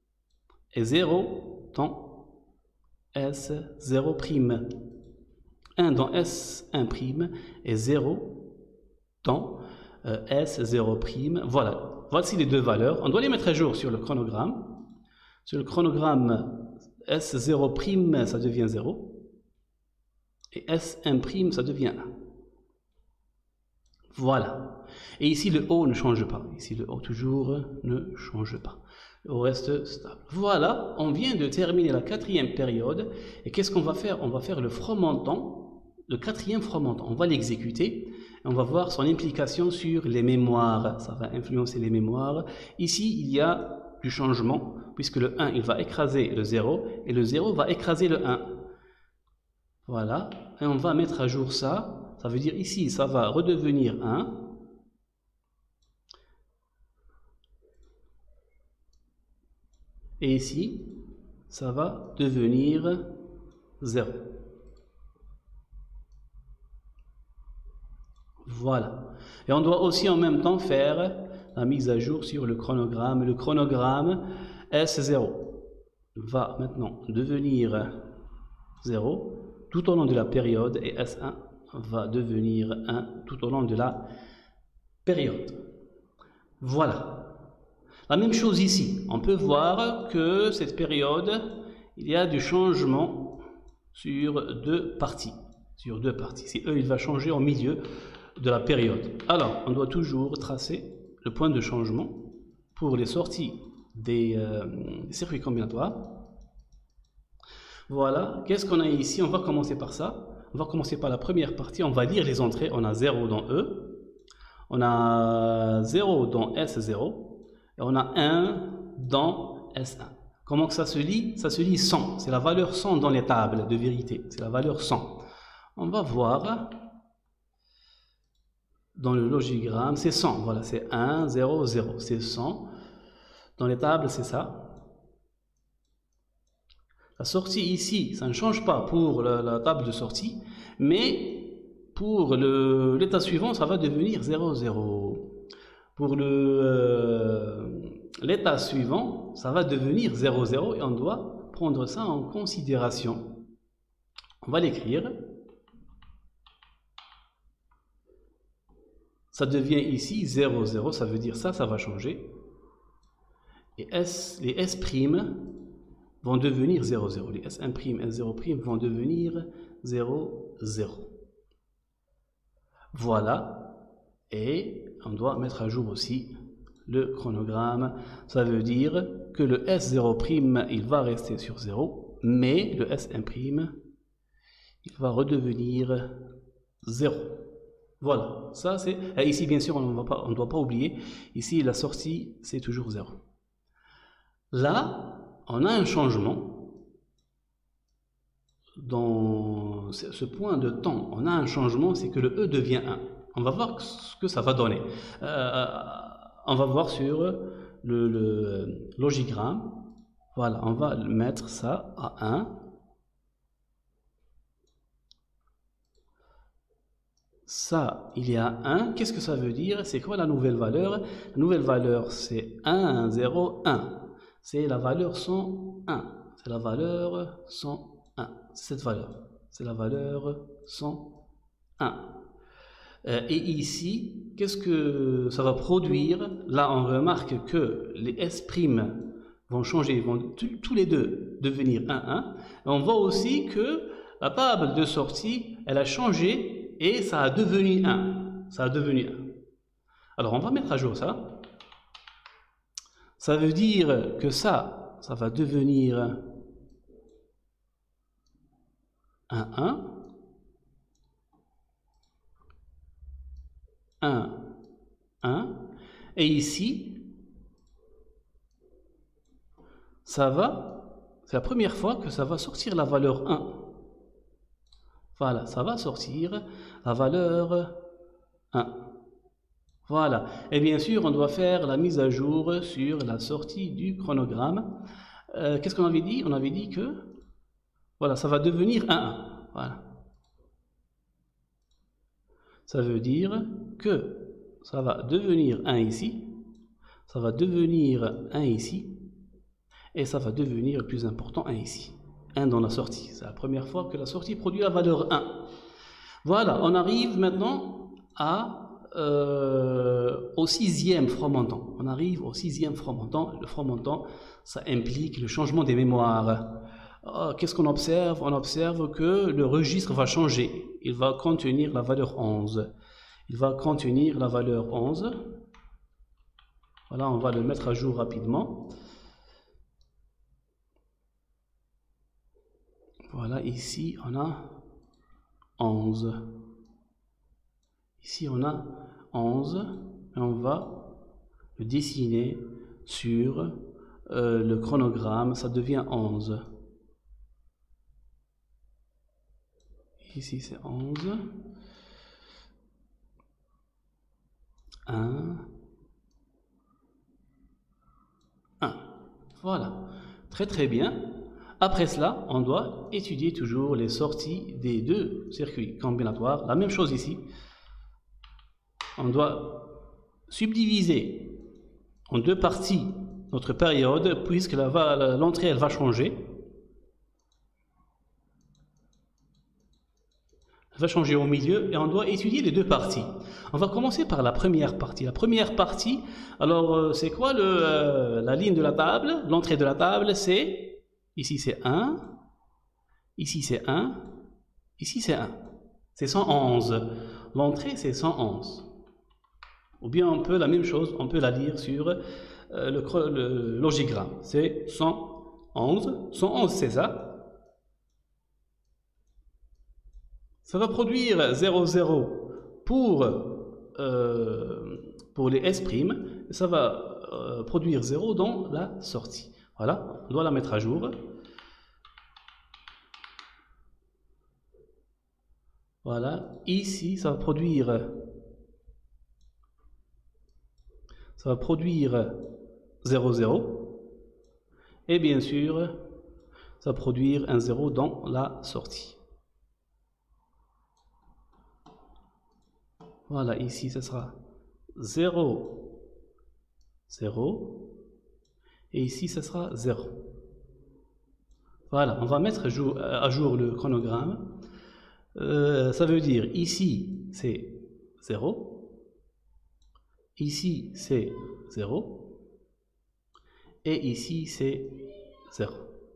et zéro dans S zéro'. un dans S un' et zéro dans euh, S zéro'. Voilà, voici les deux valeurs. On doit les mettre à jour sur le chronogramme. Sur le chronogramme, S zéro', ça devient zéro. Et S un', ça devient un. Voilà. Et ici, le O ne change pas. Ici, le O toujours ne change pas. Le O reste stable. Voilà, on vient de terminer la quatrième période. Et qu'est-ce qu'on va faire? On va faire le fromentant, le quatrième fromentant. On va l'exécuter. On va voir son implication sur les mémoires. Ça va influencer les mémoires. Ici, il y a du changement, puisque le un, il va écraser le zéro, et le zéro va écraser le un. Voilà. Et on va mettre à jour ça. Ça veut dire ici, ça va redevenir un. Et ici, ça va devenir zéro. Voilà. Et on doit aussi en même temps faire la mise à jour sur le chronogramme. Le chronogramme S zéro va maintenant devenir zéro tout au long de la période et S un va devenir un tout au long de la période. Voilà. La même chose ici. On peut voir que cette période, il y a du changement sur deux parties. Sur deux parties. Si E, il va changer au milieu de la période. Alors, on doit toujours tracer le point de changement pour les sorties des, euh, des circuits combinatoires. Voilà. Qu'est-ce qu'on a ici? On va commencer par ça. On va commencer par la première partie, on va lire les entrées. On a zéro dans E, on a zéro dans S zéro, et on a un dans S un. Comment que ça se lit? Ça se lit cent, c'est la valeur cent dans les tables de vérité, c'est la valeur cent. On va voir dans le logigramme, c'est cent, voilà, c'est un, zéro, zéro, c'est cent. Dans les tables, c'est ça. La sortie ici, ça ne change pas pour la, la table de sortie, mais pour l'état suivant, ça va devenir zéro, zéro. Pour l'état euh, suivant, ça va devenir zéro, zéro, et on doit prendre ça en considération. On va l'écrire. Ça devient ici zéro, zéro, ça veut dire ça, ça va changer. Et S, les S' vont devenir zéro, zéro. Les S un', S zéro' vont devenir zéro, zéro. Voilà. Et on doit mettre à jour aussi le chronogramme. Ça veut dire que le S zéro', il va rester sur zéro, mais le S un', il va redevenir zéro. Voilà. Ça, c'est... Et ici, bien sûr, on ne doit pas oublier, ici, la sortie, c'est toujours zéro. Là, on a un changement dans ce point de temps. On a un changement, c'est que le E devient un. On va voir ce que ça va donner. Euh, on va voir sur le, le logigramme. Voilà, on va mettre ça à un. Ça, il y a un. Qu'est-ce que ça veut dire? C'est quoi la nouvelle valeur? La nouvelle valeur, c'est un, zéro, un. C'est la valeur cent un. C'est la valeur cent un. C'est cette valeur. C'est la valeur cent un. Euh, et ici, qu'est-ce que ça va produire? Là, on remarque que les S' vont changer, vont tous les deux devenir un, un. Et on voit aussi que la table de sortie, elle a changé et ça a devenu un. Ça a devenu un. Alors, on va mettre à jour ça. Ça veut dire que ça, ça va devenir un, un. un, un. Et ici, ça va, c'est la première fois que ça va sortir la valeur un. Voilà, ça va sortir la valeur un. Voilà. Et bien sûr, on doit faire la mise à jour sur la sortie du chronogramme. Euh, Qu'est-ce qu'on avait dit? On avait dit que, voilà, ça va devenir un, un. Voilà. Ça veut dire que ça va devenir un ici, ça va devenir un ici, et ça va devenir le plus important un ici. un dans la sortie. C'est la première fois que la sortie produit la valeur un. Voilà, on arrive maintenant à, euh, au sixième fromentant. On arrive au sixième fromentant. Le fromentant, ça implique le changement des mémoires. Oh, qu'est-ce qu'on observe? On observe que le registre va changer. Il va contenir la valeur onze. Il va contenir la valeur onze. Voilà, on va le mettre à jour rapidement. Voilà, ici on a onze. Ici on a onze. Et on va le dessiner sur euh, le chronogramme. Ça devient onze. Ici c'est onze. un. un. Voilà. Très très bien. Après cela, on doit étudier toujours les sorties des deux circuits combinatoires. La même chose ici. On doit subdiviser en deux parties notre période, puisque l'entrée elle va changer. Elle va changer au milieu et on doit étudier les deux parties. On va commencer par la première partie. La première partie, alors euh, c'est quoi le, euh, la ligne de la table? L'entrée de la table, c'est... Ici c'est un, ici c'est un, ici c'est un. C'est cent onze. L'entrée c'est cent onze. Ou bien on peut, la même chose, on peut la lire sur euh, le, le logigramme. C'est cent onze. cent onze c'est ça. Ça va produire zéro zéro pour, euh, pour les S'. Ça va euh, produire zéro dans la sortie. Voilà, on doit la mettre à jour. Voilà, ici, ça va produire, ça va produire zéro zéro. Et bien sûr, ça va produire un zéro dans la sortie. Voilà, ici, ce sera zéro, zéro. Et ici, ce sera zéro. Voilà, on va mettre à jour, à jour le chronogramme. Euh, ça veut dire, ici, c'est zéro. Ici, c'est zéro. Et ici, c'est zéro.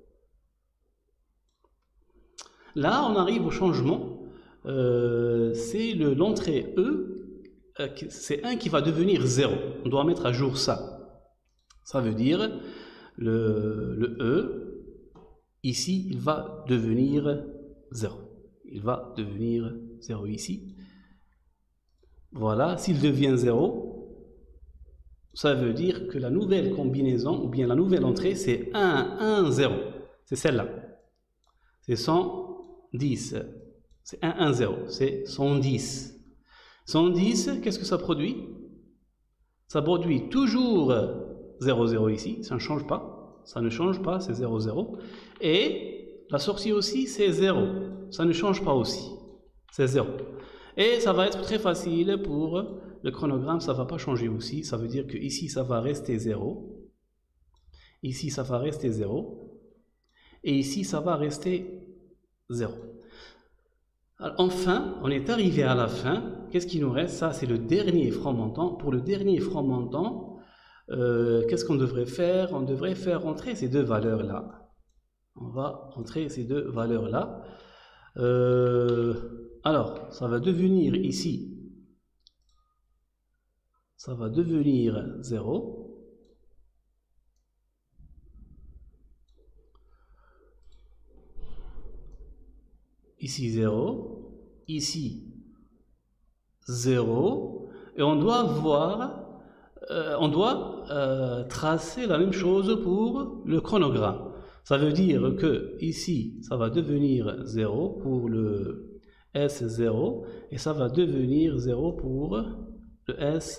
Là, on arrive au changement. Euh, c'est l'entrée E, euh, c'est un qui va devenir zéro. On doit mettre à jour ça. Ça veut dire le, le E, ici, il va devenir zéro. Il va devenir zéro ici. Voilà, s'il devient zéro, ça veut dire que la nouvelle combinaison, ou bien la nouvelle entrée, c'est un, un, zéro. C'est celle-là. C'est cent dix. C'est un, un, zéro. C'est cent dix. cent dix, qu'est-ce que ça produit? Ça produit toujours zéro zéro ici, ça ne change pas, ça ne change pas, c'est zéro zéro. Et la sortie aussi, c'est zéro, ça ne change pas aussi, c'est zéro. Et ça va être très facile pour le chronogramme, ça ne va pas changer aussi, ça veut dire que ici, ça va rester zéro, ici, ça va rester zéro, et ici, ça va rester zéro. Alors, enfin, on est arrivé à la fin, qu'est-ce qui nous reste? Ça, c'est le dernier fromentant. Pour le dernier fromentant, Euh, qu'est-ce qu'on devrait faire? On devrait faire entrer ces deux valeurs-là. On va entrer ces deux valeurs-là. Euh, alors, ça va devenir ici, ça va devenir zéro. Ici zéro, ici zéro. Et on doit voir... Euh, on doit euh, tracer la même chose pour le chronogramme. Ça veut dire que ici, ça va devenir zéro pour le S zéro et ça va devenir zéro pour le S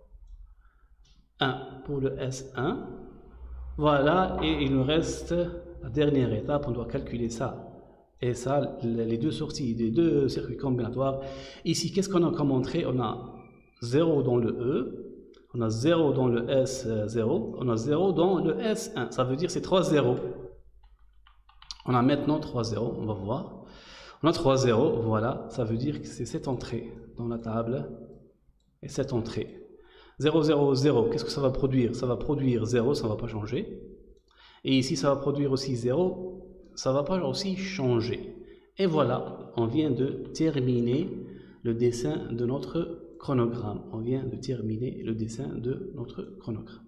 un. Pour le S un. Voilà, et il nous reste la dernière étape, on doit calculer ça. Et ça, les deux sorties des deux circuits combinatoires. Ici, qu'est-ce qu'on a comme entrée? On a zéro dans le E. On a zéro dans le S zéro, on a zéro dans le S un. Ça veut dire c'est trois zéros. On a maintenant trois zéros, on va voir. On a trois zéros, voilà, ça veut dire que c'est cette entrée dans la table et cette entrée. zéro, zéro, zéro, qu'est-ce que ça va produire? Ça va produire zéro, ça ne va pas changer. Et ici, ça va produire aussi zéro, ça ne va pas aussi changer. Et voilà, on vient de terminer le dessin de notre chronogramme. On vient de terminer le dessin de notre chronogramme.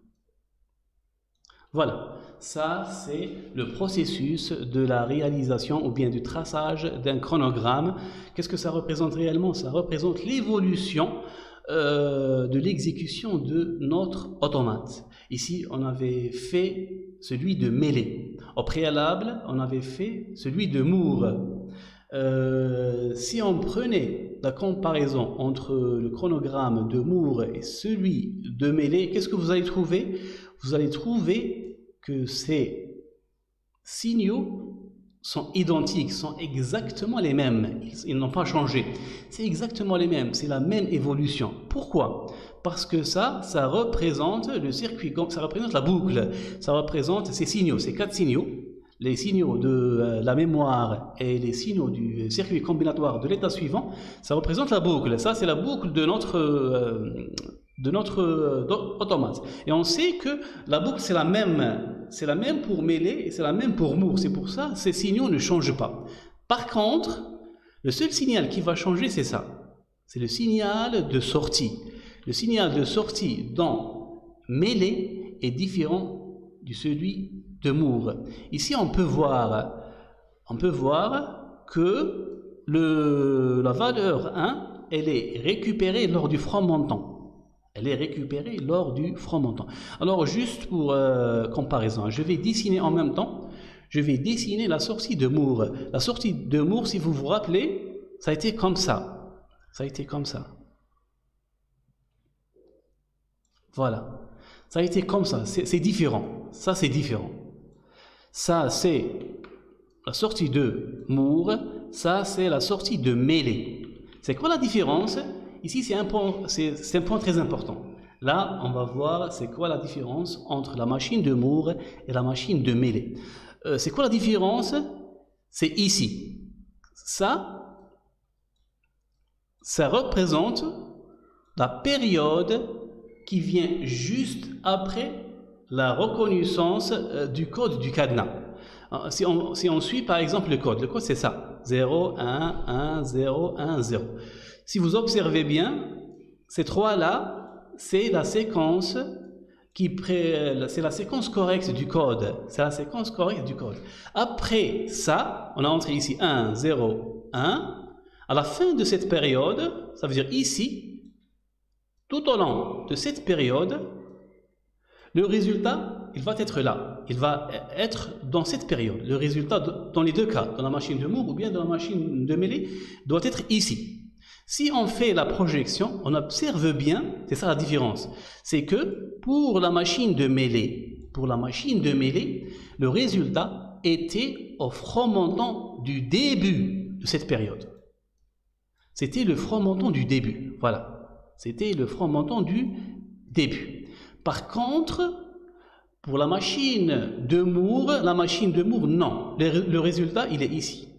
Voilà, ça c'est le processus de la réalisation ou bien du traçage d'un chronogramme. Qu'est-ce que ça représente réellement? Ça représente l'évolution euh, de l'exécution de notre automate. Ici, on avait fait celui de mêlée. Au préalable, on avait fait celui de Moore. Euh, si on prenait la comparaison entre le chronogramme de Moore et celui de mêlée, qu'est-ce que vous allez trouver? Vous allez trouver que ces signaux sont identiques, sont exactement les mêmes. Ils, ils n'ont pas changé. C'est exactement les mêmes, c'est la même évolution. Pourquoi? Parce que ça, ça représente le circuit, ça représente la boucle, ça représente ces signaux, ces quatre signaux. Les signaux de la mémoire et les signaux du circuit combinatoire de l'état suivant, ça représente la boucle. Ça, c'est la boucle de notre, euh, de notre euh, automate. Et on sait que la boucle, c'est la même. C'est la même pour mêlée et c'est la même pour Moore. C'est pour ça que ces signaux ne changent pas. Par contre, le seul signal qui va changer, c'est ça. C'est le signal de sortie. Le signal de sortie dans mêlée est différent de celui de Moore. Ici, on peut voir, on peut voir que le, la valeur un, elle est récupérée lors du franc montant. Elle est récupérée lors du franc montant. Alors, juste pour euh, comparaison, je vais dessiner en même temps, je vais dessiner la sortie de Moore. La sortie de Moore, si vous vous rappelez, ça a été comme ça. Ça a été comme ça. Voilà. Ça a été comme ça. C'est différent. Ça, c'est différent. Ça, c'est la sortie de Moore. Ça, c'est la sortie de mêlée. C'est quoi la différence? Ici, c'est un point, c'est un point très important. Là, on va voir c'est quoi la différence entre la machine de Moore et la machine de mêlée. Euh, c'est quoi la différence? C'est ici. Ça, ça représente la période qui vient juste après la reconnaissance euh, du code du cadenas. Euh, si, on, si on suit par exemple le code, le code c'est ça, zéro, un, un, zéro, un, zéro. Si vous observez bien, ces trois-là, c'est la séquence qui pré... c'est la séquence correcte du code. C'est la séquence correcte du code. Après ça, on a entré ici un, zéro, un. À la fin de cette période, ça veut dire ici, tout au long de cette période, le résultat, il va être là. Il va être dans cette période. Le résultat, dans les deux cas, dans la machine de Moore ou bien dans la machine de mêlée, doit être ici. Si on fait la projection, on observe bien, c'est ça la différence, c'est que pour la machine de mêlée, pour la machine de mêlée, le résultat était au franc montant du début de cette période. C'était le franc montant du début, voilà. C'était le franc montant du début. Par contre, pour la machine de Moore, la machine de Moore, non. Le, le résultat, il est ici.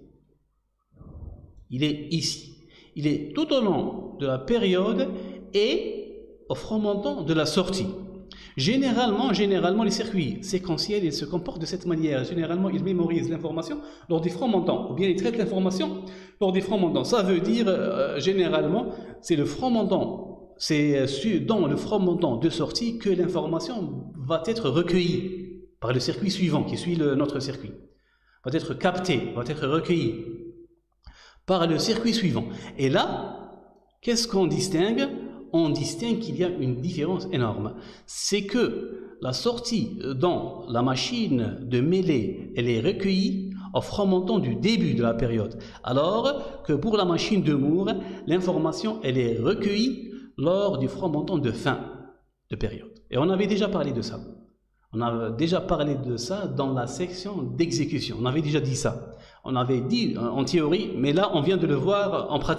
Il est ici. Il est tout au long de la période et au franc montant de la sortie. Généralement, généralement, les circuits séquentiels, ils se comportent de cette manière. Généralement, ils mémorisent l'information lors des francs montants, ou bien ils traitent l'information lors des francs montants. Ça veut dire, euh, généralement, c'est le franc montant. C'est dans le franc montant de sortie que l'information va être recueillie par le circuit suivant, qui suit le, notre circuit. Va être captée, va être recueillie par le circuit suivant. Et là, qu'est-ce qu'on distingue? On distingue qu'il y a une différence énorme. C'est que la sortie dans la machine de mêlée, elle est recueillie au franc montant du début de la période. Alors que pour la machine de Moore, l'information, elle est recueillie lors du franc montant de fin de période. Et on avait déjà parlé de ça. On avait déjà parlé de ça dans la section d'exécution. On avait déjà dit ça. On avait dit en théorie, mais là, on vient de le voir en pratique.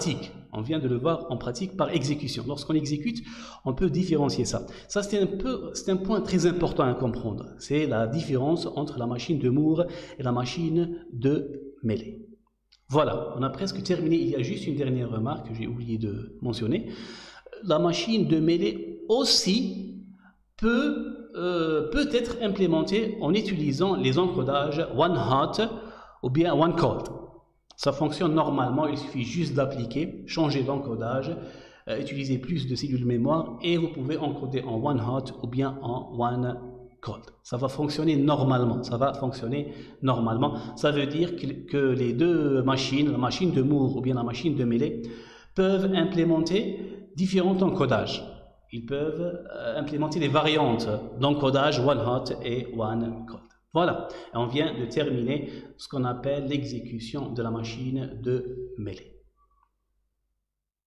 On vient de le voir en pratique par exécution. Lorsqu'on exécute, on peut différencier ça. Ça, c'est un peu, c'est un point très important à comprendre. C'est la différence entre la machine de Moore et la machine de mêlée. Voilà, on a presque terminé. Il y a juste une dernière remarque que j'ai oublié de mentionner. La machine de mêlée aussi peut, euh, peut être implémentée en utilisant les encodages one hot ou bien one cold. Ça fonctionne normalement, il suffit juste d'appliquer, changer d'encodage, euh, utiliser plus de cellules mémoire et vous pouvez encoder en one hot ou bien en one cold. Ça va fonctionner normalement, ça va fonctionner normalement. Ça veut dire que, que les deux machines, la machine de Moore ou bien la machine de mêlée, peuvent implémenter différents encodages. Ils peuvent euh, implémenter des variantes d'encodage one hot et one cold. Voilà, et on vient de terminer ce qu'on appelle l'exécution de la machine de mêlée.